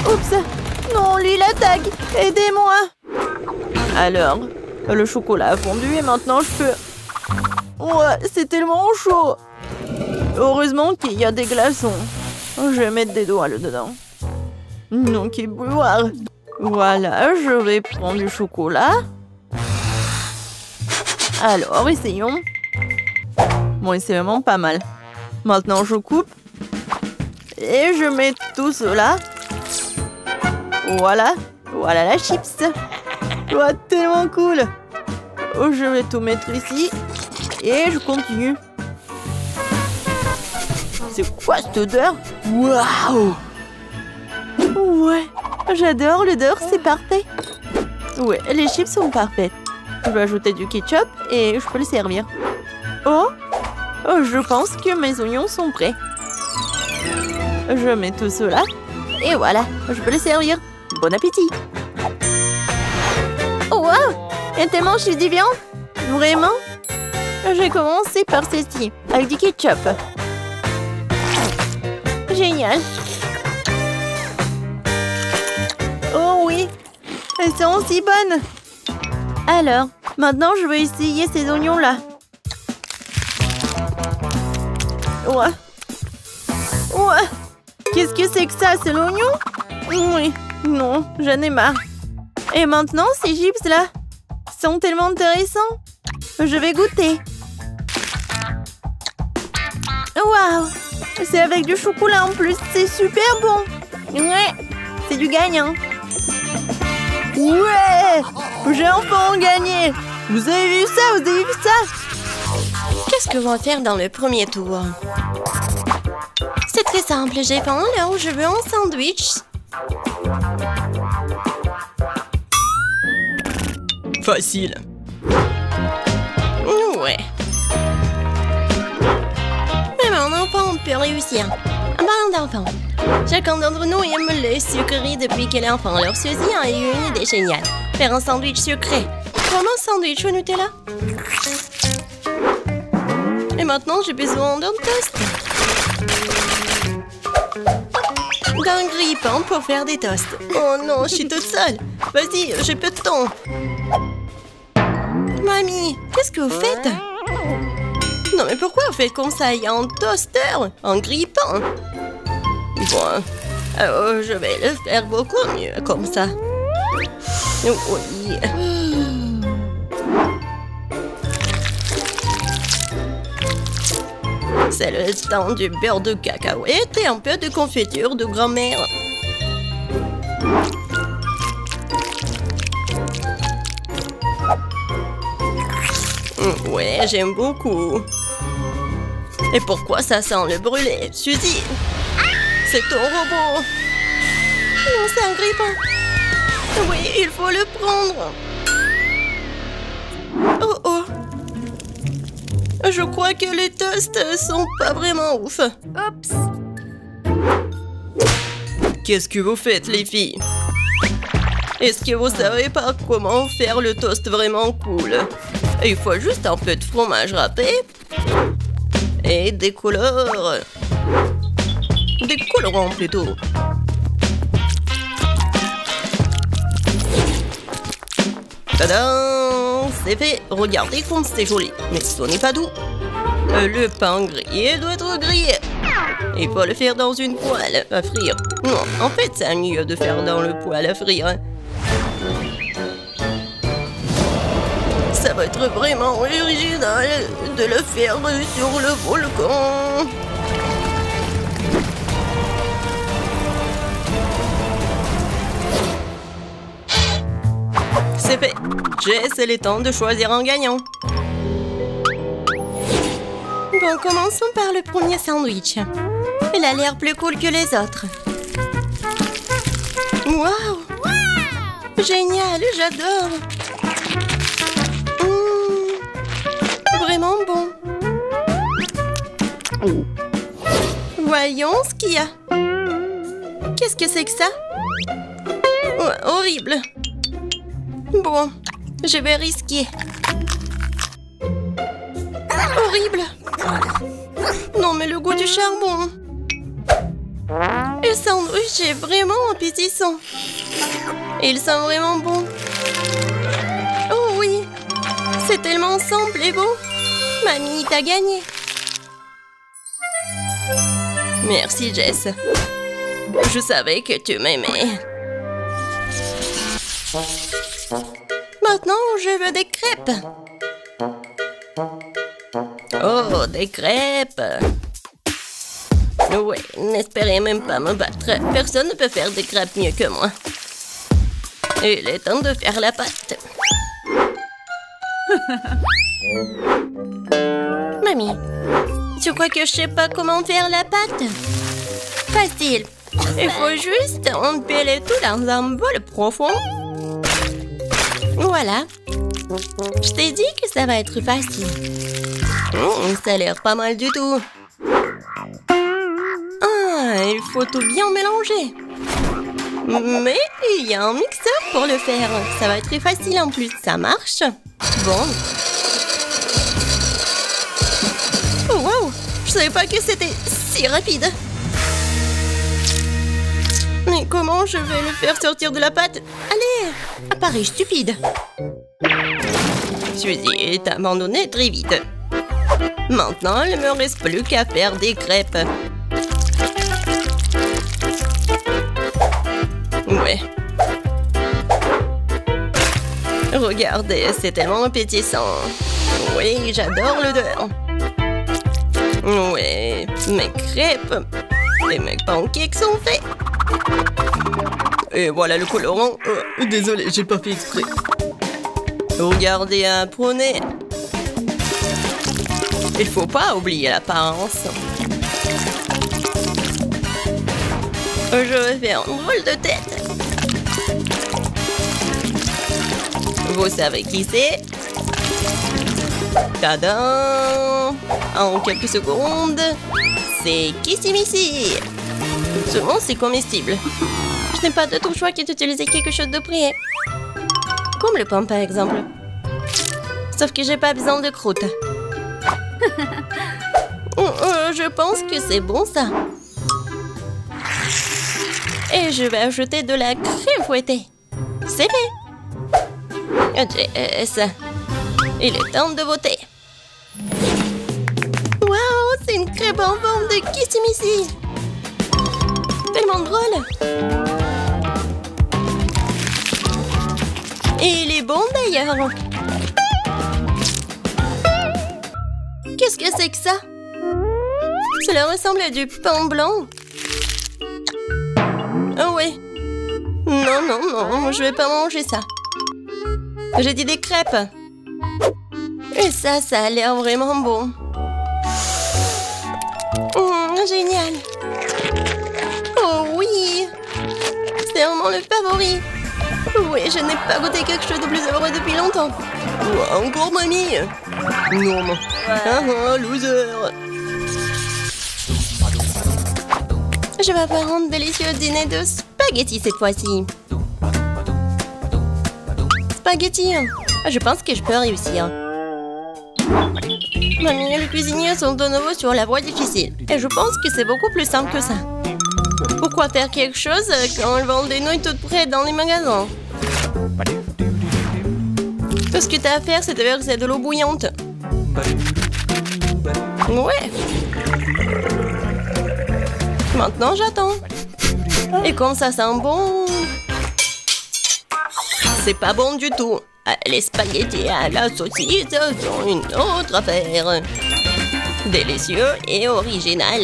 Oups! Non, lui, il attaque! Aidez-moi! Alors, le chocolat a fondu et maintenant je peux... Ouais, c'est tellement chaud! Heureusement qu'il y a des glaçons. Je vais mettre des doigts là-dedans. Non, qu'il boire. Voilà, je vais prendre du chocolat. Alors, essayons. Bon, c'est vraiment pas mal. Maintenant, je coupe. Et je mets tout cela. Voilà. Voilà la chips. Oh, tellement cool. Oh, je vais tout mettre ici. Et je continue. C'est quoi cette odeur? Waouh! Ouais, j'adore l'odeur, c'est parfait. Ouais, les chips sont parfaites. Je vais ajouter du ketchup et je peux le servir. Oh, oh je pense que mes oignons sont prêts. Je mets tout cela et voilà, je peux le servir. Bon appétit! Oh wow! Il y a tellement de du viande! Vraiment? Je vais commencer par ceci, avec du ketchup. Génial! Oh oui! Elles sont aussi bonnes! Alors, maintenant je vais essayer ces oignons-là. Ouais! Ouais! Qu'est-ce que c'est que ça? C'est l'oignon? Oui! Non, j'en ai marre. Et maintenant, ces chips-là sont tellement intéressants. Je vais goûter. Waouh! C'est avec du chocolat en plus. C'est super bon. Ouais, c'est du gagnant. Ouais! J'ai enfin gagné. Vous avez vu ça? Vous avez vu ça? Qu'est-ce que l'on va faire dans le premier tour? C'est très simple. J'ai faim là où je veux un sandwich. Facile. Ouais. Mais mon enfant peut réussir. En parlant d'enfant, chacun d'entre nous aime les sucreries depuis qu'il est enfant. Alors Suzy a eu une idée géniale. Faire un sandwich sucré. Comme un sandwich au Nutella. Et maintenant, j'ai besoin d'un toast. D'un grille-pain pour faire des toasts. Oh non, je suis toute seule. Vas-y, j'ai peu de temps. Mamie, qu'est-ce que vous faites? Non mais pourquoi vous faites comme ça? Il y a un toaster, un grille-pain. Bon, alors je vais le faire beaucoup mieux comme ça. Oui. C'est le temps du beurre de cacahuète et un peu de confiture de grand-mère. Ouais, j'aime beaucoup. Et pourquoi ça sent le brûlé? Suzy, c'est ton robot. Non, c'est un grille-pain. Oui, il faut le prendre. Oh oh. Je crois que les toasts sont pas vraiment ouf. Oups. Qu'est-ce que vous faites, les filles? Est-ce que vous savez pas comment faire le toast vraiment cool? Il faut juste un peu de fromage râpé et des couleurs. Des colorants plutôt. Tadam! C'est fait. Regardez comme c'est joli. Mais ce n'est pas doux. Le pain grillé doit être grillé. Il faut le faire dans une poêle à frire. Non, en fait, c'est mieux de faire dans le poêle à frire. Ça va être vraiment original de le faire sur le volcan. C'est fait. Jess, il est temps de choisir un gagnant. Bon, commençons par le premier sandwich. Il a l'air plus cool que les autres. Waouh! Génial, j'adore. Mmh, vraiment bon. Voyons ce qu'il y a. Qu'est-ce que c'est que ça? Ouais, horrible. Bon, je vais risquer. Horrible. Non, mais le goût du charbon. Le sandwich est vraiment appétissant. Il sent vraiment bon. Oh oui, c'est tellement simple et beau. Mamie, t'as gagné. Merci, Jess. Je savais que tu m'aimais. Maintenant, je veux des crêpes. Oh, des crêpes. Ouais, n'espérez même pas me battre. Personne ne peut faire des crêpes mieux que moi. Il est temps de faire la pâte. Mamie, tu crois que je sais pas comment faire la pâte? Facile. Il faut juste empiler tout dans un bol profond. Voilà. Je t'ai dit que ça va être facile. Mmh, ça a l'air pas mal du tout. Ah, il faut tout bien mélanger. Mais il y a un mixeur pour le faire. Ça va être très facile en plus. Ça marche. Bon. Oh, wow! Je savais pas que c'était si rapide. Mais comment je vais le faire sortir de la pâte? Allez! Pareil stupide. Suzy est abandonnée très vite. Maintenant, il ne me reste plus qu'à faire des crêpes. Ouais. Regardez, c'est tellement appétissant. Oui, j'adore l'odeur. Ouais, mes crêpes et mes pancakes sont faits. Et voilà le colorant. Oh, désolé, j'ai pas fait exprès. Regardez un poney. Il faut pas oublier l'apparence. Je vais faire un drôle de tête. Vous savez qui c'est? Tadam! En quelques secondes, c'est Kissimissy. Seulement, c'est comestible. Je n'ai pas d'autre choix que d'utiliser quelque chose de prêt. Comme le pain, par exemple. Sauf que j'ai pas besoin de croûte. euh, je pense que c'est bon, ça. Et je vais ajouter de la crème fouettée. C'est fait. Jess, il est temps de voter. Waouh, c'est une crêpe en forme de Kissimissy. Tellement drôle. Et il est bon d'ailleurs. Qu'est-ce que c'est que ça? Cela ressemble à du pain blanc. Oh oui. Non, non, non, je vais pas manger ça. J'ai dit des crêpes. Et ça, ça a l'air vraiment bon. Mmh, génial. Oh oui. C'est vraiment le favori. Oui, je n'ai pas goûté quelque chose de plus heureux depuis longtemps. Oh, encore mamie. Non, non. Ah, ah, loser. Je vais faire un délicieux dîner de spaghettis cette fois-ci. Spaghettis. Je pense que je peux réussir. Mamie et le cuisinier sont de nouveau sur la voie difficile. Et je pense que c'est beaucoup plus simple que ça. Pourquoi faire quelque chose quand ils vendent des nouilles toutes prêtes dans les magasins? Tout ce que tu as à faire, c'est de verser de l'eau bouillante. Ouais. Maintenant, j'attends. Et comme ça sent bon... C'est pas bon du tout. Les spaghettis à la saucisse sont une autre affaire. Délicieux et original.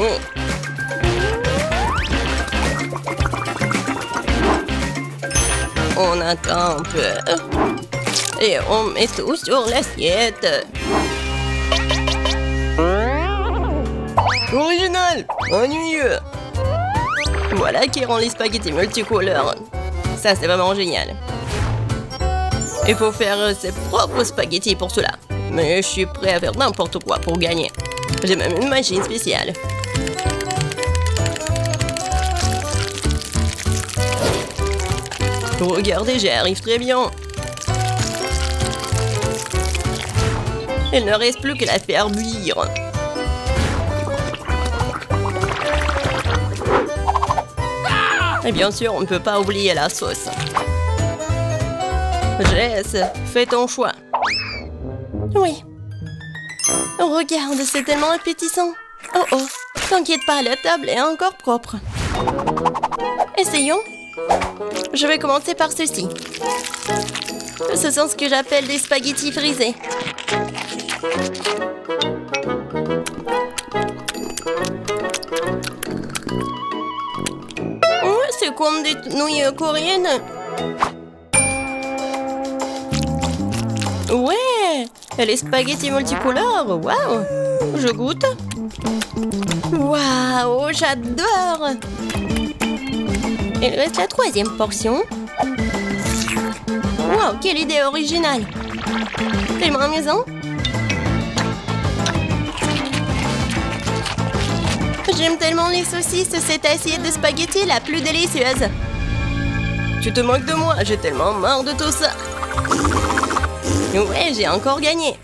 On attend un peu. Et on met tout sur l'assiette. Original, ennuyeux. Voilà qui rend les spaghettis multicouleurs. Ça, c'est vraiment génial. Il faut faire ses propres spaghettis pour cela. Mais je suis prêt à faire n'importe quoi pour gagner. J'ai même une machine spéciale. Regardez, j'y arrive très bien. Il ne reste plus qu'à la faire bouillir. Et bien sûr, on ne peut pas oublier la sauce. Jess, fais ton choix. Oui. Oh, regarde, c'est tellement appétissant. Oh oh, t'inquiète pas, la table est encore propre. Essayons. Je vais commencer par ceci. Ce sont ce que j'appelle des spaghettis frisés. Oh, c'est comme des nouilles coréennes. Ouais, et les spaghettis multicolores, waouh. Je goûte. Waouh, j'adore. Il reste la troisième portion. Waouh, quelle idée originale. Tellement amusant. J'aime tellement les saucisses, cette assiette de spaghettis la plus délicieuse. Tu te moques de moi, j'ai tellement marre de tout ça. Ouais, j'ai encore gagné.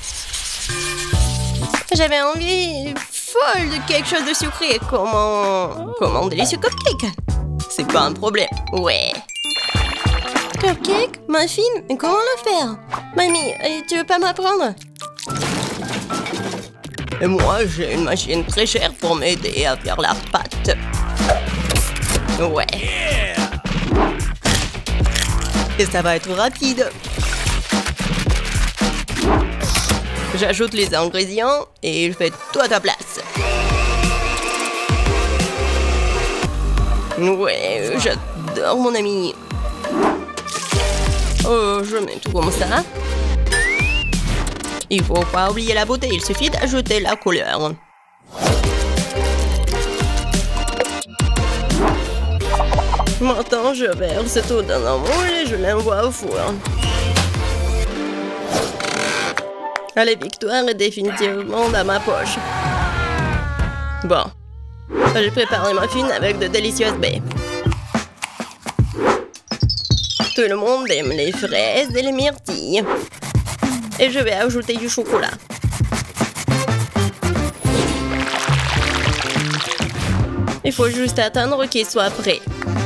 J'avais envie folle de quelque chose de sucré. Comment... Comment délicieux cupcake. C'est pas un problème. Ouais. Cupcake? Muffin? Mais comment le faire? Mamie, tu veux pas m'apprendre? Et moi, j'ai une machine très chère pour m'aider à faire la pâte. Ouais. Et ça va être rapide. J'ajoute les ingrédients et je fais tout à ta place. Ouais, j'adore mon ami. Oh, je mets tout comme ça. Il faut pas oublier la beauté, il suffit d'ajouter la couleur. Maintenant, je verse tout dans un moule et je l'envoie au four. La victoire est définitivement dans ma poche. Bon, j'ai préparé ma muffins avec de délicieuses baies. Tout le monde aime les fraises et les myrtilles. Et je vais ajouter du chocolat. Il faut juste attendre qu'il soit prêt.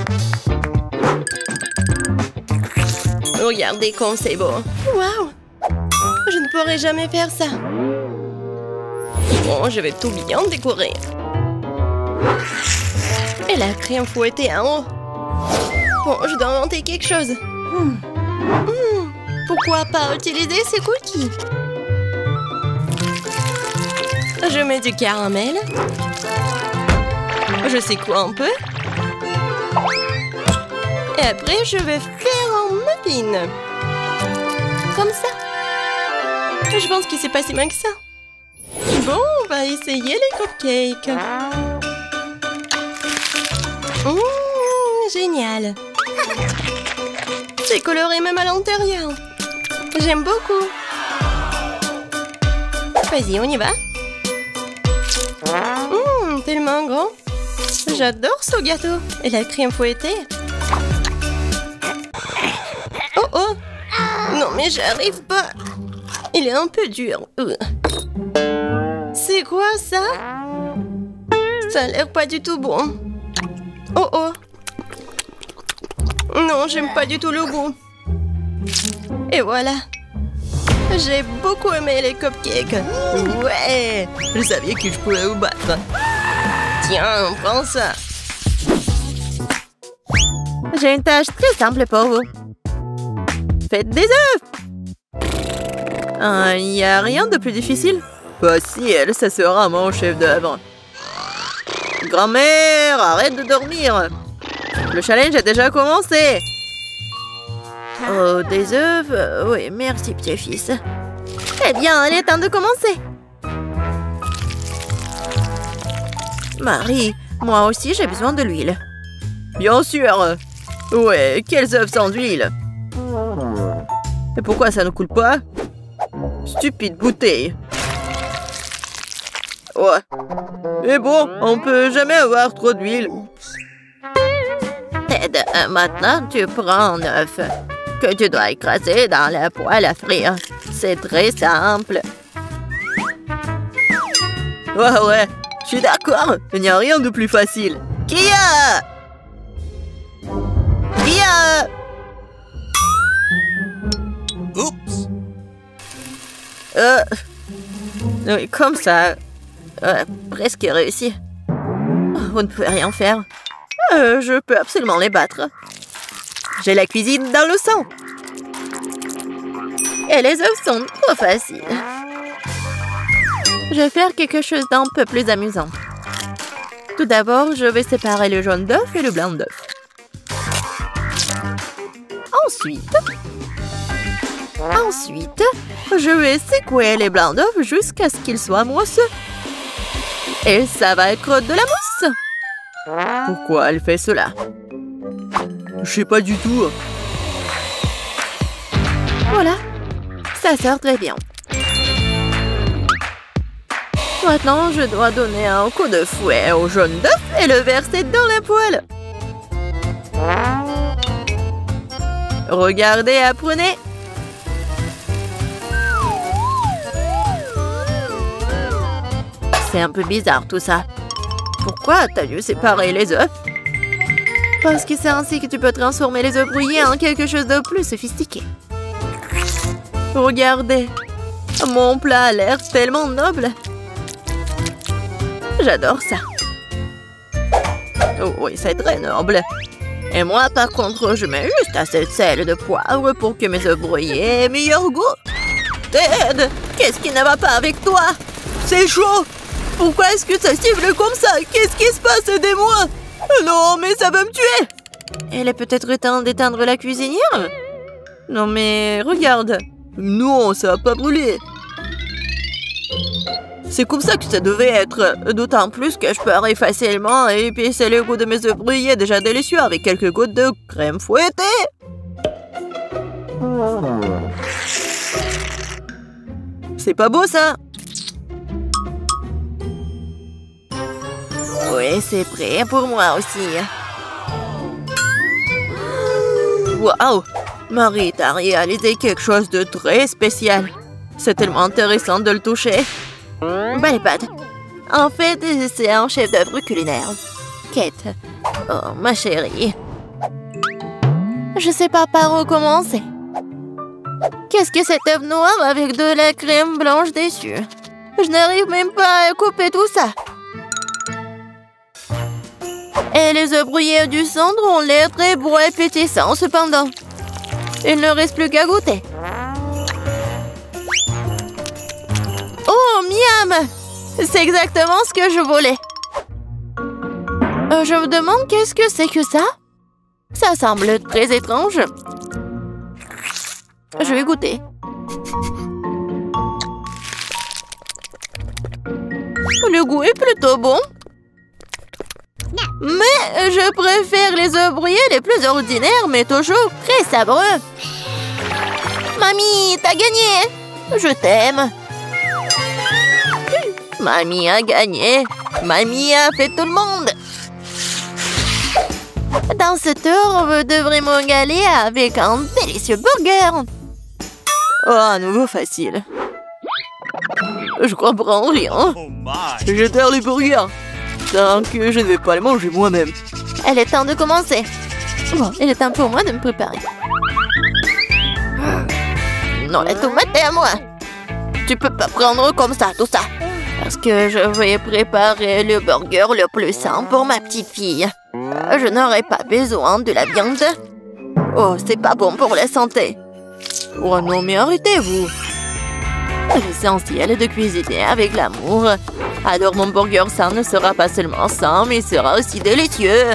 Regardez comme c'est beau. Waouh! Je ne pourrai jamais faire ça. Bon, je vais tout bien décorer. Et la crème fouettée en haut. Bon, je dois inventer quelque chose. Hmm. Hmm. Pourquoi pas utiliser ces cookies? Je mets du caramel. Je secoue un peu. Et après, je vais faire un muffin. Comme ça. Je pense que c'est pas si mal que ça. Bon, on va essayer les cupcakes. Mmh, génial. C'est coloré même à l'intérieur. J'aime beaucoup. Vas-y, on y va. Mmh, tellement grand. J'adore ce gâteau. Et la crème fouettée. Oh oh. Non mais j'arrive pas. Il est un peu dur. C'est quoi ça? Ça a l'air pas du tout bon. Oh oh. Non, j'aime pas du tout le goût. Et voilà. J'ai beaucoup aimé les cupcakes. Ouais. Je savais que je pouvais vous battre. Tiens, prends ça. J'ai une tâche très simple pour vous. Faites des œufs. Il n'y a rien de plus difficile. Facile, ça sera mon chef d'œuvre. Grand-mère, arrête de dormir. Le challenge a déjà commencé. Oh, des œufs? Oui, merci, petit-fils. Eh bien, il est temps de commencer. Marie, moi aussi j'ai besoin de l'huile. Bien sûr. Ouais, quels œufs sans huile? Et pourquoi ça ne coule pas? Stupide bouteille. Ouais. Mais bon, on peut jamais avoir trop d'huile. Ted, maintenant tu prends un œuf que tu dois écraser dans la poêle à frire. C'est très simple. Ouais, ouais, je suis d'accord. Il n'y a rien de plus facile. Kia! ça. Oups. Euh... Oui, comme ça. Euh, presque réussi. Vous ne pouvez rien faire. Euh, je peux absolument les battre. J'ai la cuisine dans le sang. Et les œufs sont trop faciles. Je vais faire quelque chose d'un peu plus amusant. Tout d'abord, je vais séparer le jaune d'œuf et le blanc d'œuf. Ensuite... Ensuite, je vais secouer les blancs d'œuf jusqu'à ce qu'ils soient mousseux. Et ça va être de la mousse. Pourquoi elle fait cela? Je sais pas du tout. Voilà, ça sort très bien. Maintenant, je dois donner un coup de fouet au jaune d'œuf et le verser dans la poêle. Regardez, apprenez. C'est un peu bizarre tout ça. Pourquoi t'as dû séparer les œufs? Parce que c'est ainsi que tu peux transformer les œufs brouillés en quelque chose de plus sophistiqué. Regardez, mon plat a l'air tellement noble. J'adore ça. Oh oui, c'est très noble. Et moi, par contre, je mets juste assez de sel et de poivre pour que mes œufs brouillés aient meilleur goût. Ted, qu'est-ce qui ne va pas avec toi? C'est chaud. Pourquoi est-ce que ça siffle comme ça? Qu'est-ce qui se passe? Aidez-moi! Non, mais ça va me tuer! Elle est peut-être temps d'éteindre la cuisinière? Non, mais regarde. Non, ça va pas brûler. C'est comme ça que ça devait être. D'autant plus que je peux arrêter facilement et épicer le goût de mes œufs brouillés déjà délicieux avec quelques gouttes de crème fouettée. C'est pas beau, ça? Oui, c'est prêt pour moi aussi. Waouh! Marie t'a réalisé quelque chose de très spécial. C'est tellement intéressant de le toucher. Belle pâte. En fait, c'est un chef-d'œuvre culinaire. Kate. Oh, ma chérie. Je sais pas par où commencer. Qu'est-ce que cet œuf noir avec de la crème blanche dessus? Je n'arrive même pas à couper tout ça. Et les œufs brouillés du centre ont l'air très beaux et pétissants cependant. Il ne reste plus qu'à goûter. Oh, miam! C'est exactement ce que je voulais. Euh, je me demande qu'est-ce que c'est que ça? Ça semble très étrange. Je vais goûter. Le goût est plutôt bon. Mais je préfère les œufs brouillés les plus ordinaires, mais toujours très sabreux. Mamie, t'as gagné! Je t'aime. Mamie a gagné. Mamie a fait tout le monde. Dans ce tour, vous devrez me régaler avec un délicieux burger. Oh, à nouveau facile. Je comprends rien. Oh my. Je terre les burgers. Tant que je ne vais pas les manger moi-même. Elle est temps de commencer. Bon, il est temps pour moi de me préparer. Non, la tomate est à moi. Tu peux pas prendre comme ça tout ça. Parce que je vais préparer le burger le plus sain pour ma petite fille. Je n'aurai pas besoin de la viande. Oh, c'est pas bon pour la santé. Oh non, mais arrêtez-vous. L'essentiel est de cuisiner avec l'amour. Alors mon burger sain ne sera pas seulement sain, mais sera aussi délicieux.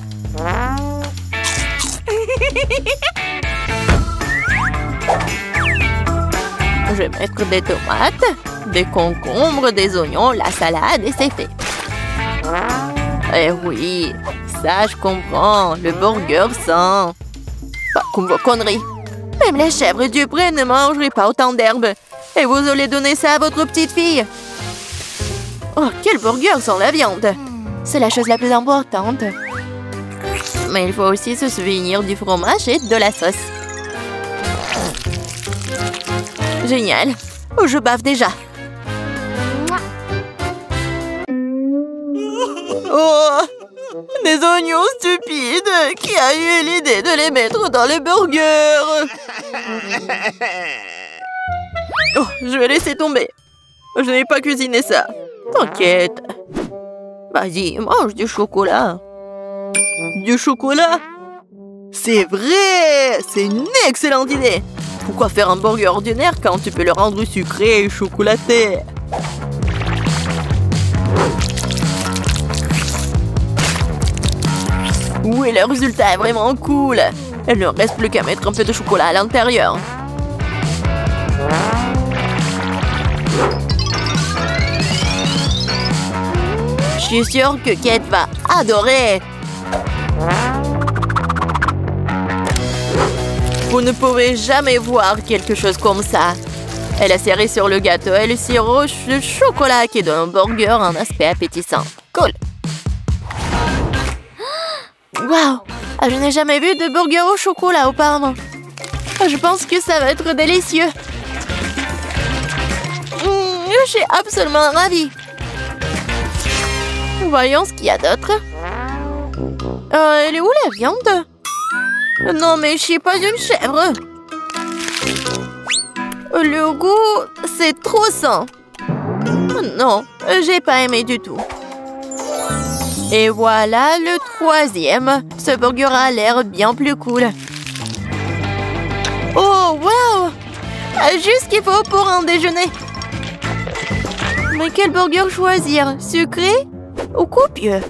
Je vais mettre des tomates, des concombres, des oignons, la salade et c'est fait. Eh oui, ça je comprends, le burger sain. Pas comme vos conneries. Même les chèvres du pré ne mangeraient pas autant d'herbes. Et vous allez donner ça à votre petite fille. Oh, quel burger sans la viande. C'est la chose la plus importante. Mais il faut aussi se souvenir du fromage et de la sauce. Génial. Oh, je bave déjà. Oh, Des oignons stupides! Qui a eu l'idée de les mettre dans les burgers? Oh, je vais laisser tomber. Je n'ai pas cuisiné ça. T'inquiète. Vas-y, mange du chocolat. Du chocolat? C'est vrai! C'est une excellente idée! Pourquoi faire un burger ordinaire quand tu peux le rendre sucré et chocolaté? Oui, le résultat est vraiment cool! Il ne reste plus qu'à mettre un peu de chocolat à l'intérieur. Je suis sûre que Kate va adorer! Vous ne pouvez jamais voir quelque chose comme ça. Elle a serré sur le gâteau et le sirop de chocolat qui donne au burger un aspect appétissant. Cool! Waouh! Je n'ai jamais vu de burger au chocolat auparavant. Je pense que ça va être délicieux. Mmh, je suis absolument ravie. Voyons ce qu'il y a d'autre. Euh, elle est où la viande? Non, mais je suis pas une chèvre. Le goût, c'est trop sain. Non, j'ai pas aimé du tout. Et voilà le troisième. Ce burger a l'air bien plus cool. Oh, wow! Juste ce qu'il faut pour un déjeuner. Mais quel burger choisir? Sucré ou copieux?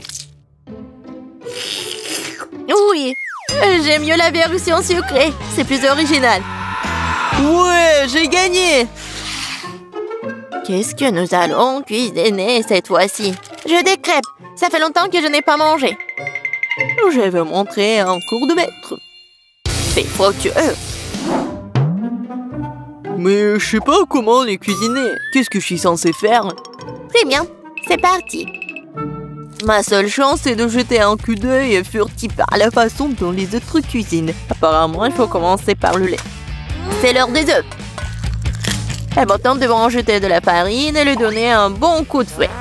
Oui, j'aime mieux la version sucrée. C'est plus original. Ouais, j'ai gagné! Qu'est-ce que nous allons cuisiner cette fois-ci? Je des crêpes. Ça fait longtemps que je n'ai pas mangé. Je vais montrer un cours de maître. C'est fructueux. Mais je sais pas comment les cuisiner. Qu'est-ce que je suis censée faire? Très bien, c'est parti. Ma seule chance est de jeter un coup d'œil furtif à la façon dont les autres cuisinent. Apparemment, il faut commencer par le lait. C'est l'heure des œufs. Et maintenant, nous devons en jeter de la farine et lui donner un bon coup de fouet.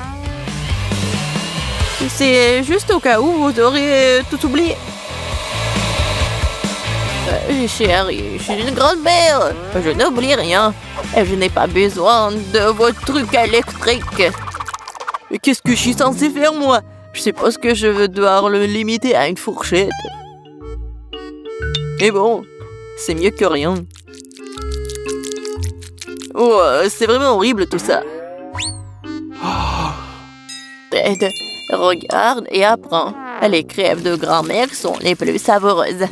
C'est juste au cas où vous aurez tout oublié. Euh, chérie, je suis une grand-mère. Je n'oublie rien. Et je n'ai pas besoin de vos trucs électriques. Mais qu'est-ce que je suis censée faire, moi? Je suppose que je vais devoir le limiter à une fourchette. Mais bon, c'est mieux que rien. Oh, c'est vraiment horrible tout ça. Ted, regarde et apprends. Les crêpes de grand-mère sont les plus savoureuses.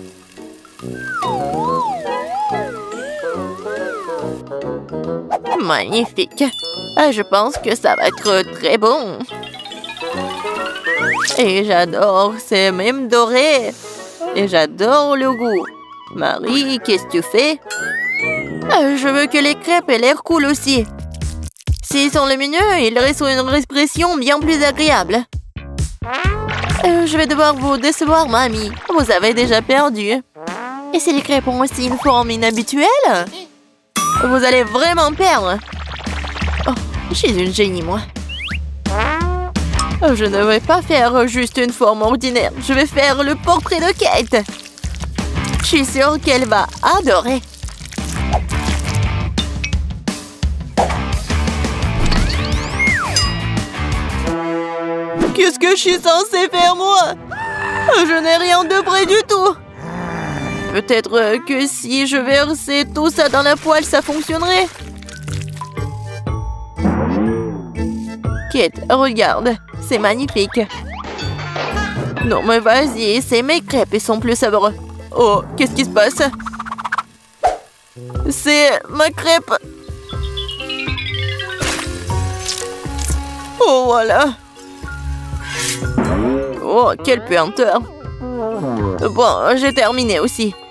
Magnifique. Je pense que ça va être très bon. Et j'adore, c'est même doré. Et j'adore le goût. Marie, qu'est-ce que tu fais? Je veux que les crêpes aient l'air cool aussi. S'ils sont lumineux, ils restent une expression bien plus agréable. Euh, je vais devoir vous décevoir, mamie. Vous avez déjà perdu. Et si les crêpes ont aussi une forme inhabituelle? Vous allez vraiment perdre. Oh, je suis une génie, moi. Je ne vais pas faire juste une forme ordinaire. Je vais faire le portrait de Kate. Je suis sûre qu'elle va adorer. Qu'est-ce que je suis censée faire, moi? Je n'ai rien de près du tout. Peut-être que si je versais tout ça dans la poêle, ça fonctionnerait. Kate, regarde. C'est magnifique. Non, mais vas-y, c'est mes crêpes, ils sont plus savoureux. Oh, qu'est-ce qui se passe? C'est ma crêpe. Oh, voilà. Oh, quelle puanteur. Bon, j'ai terminé aussi.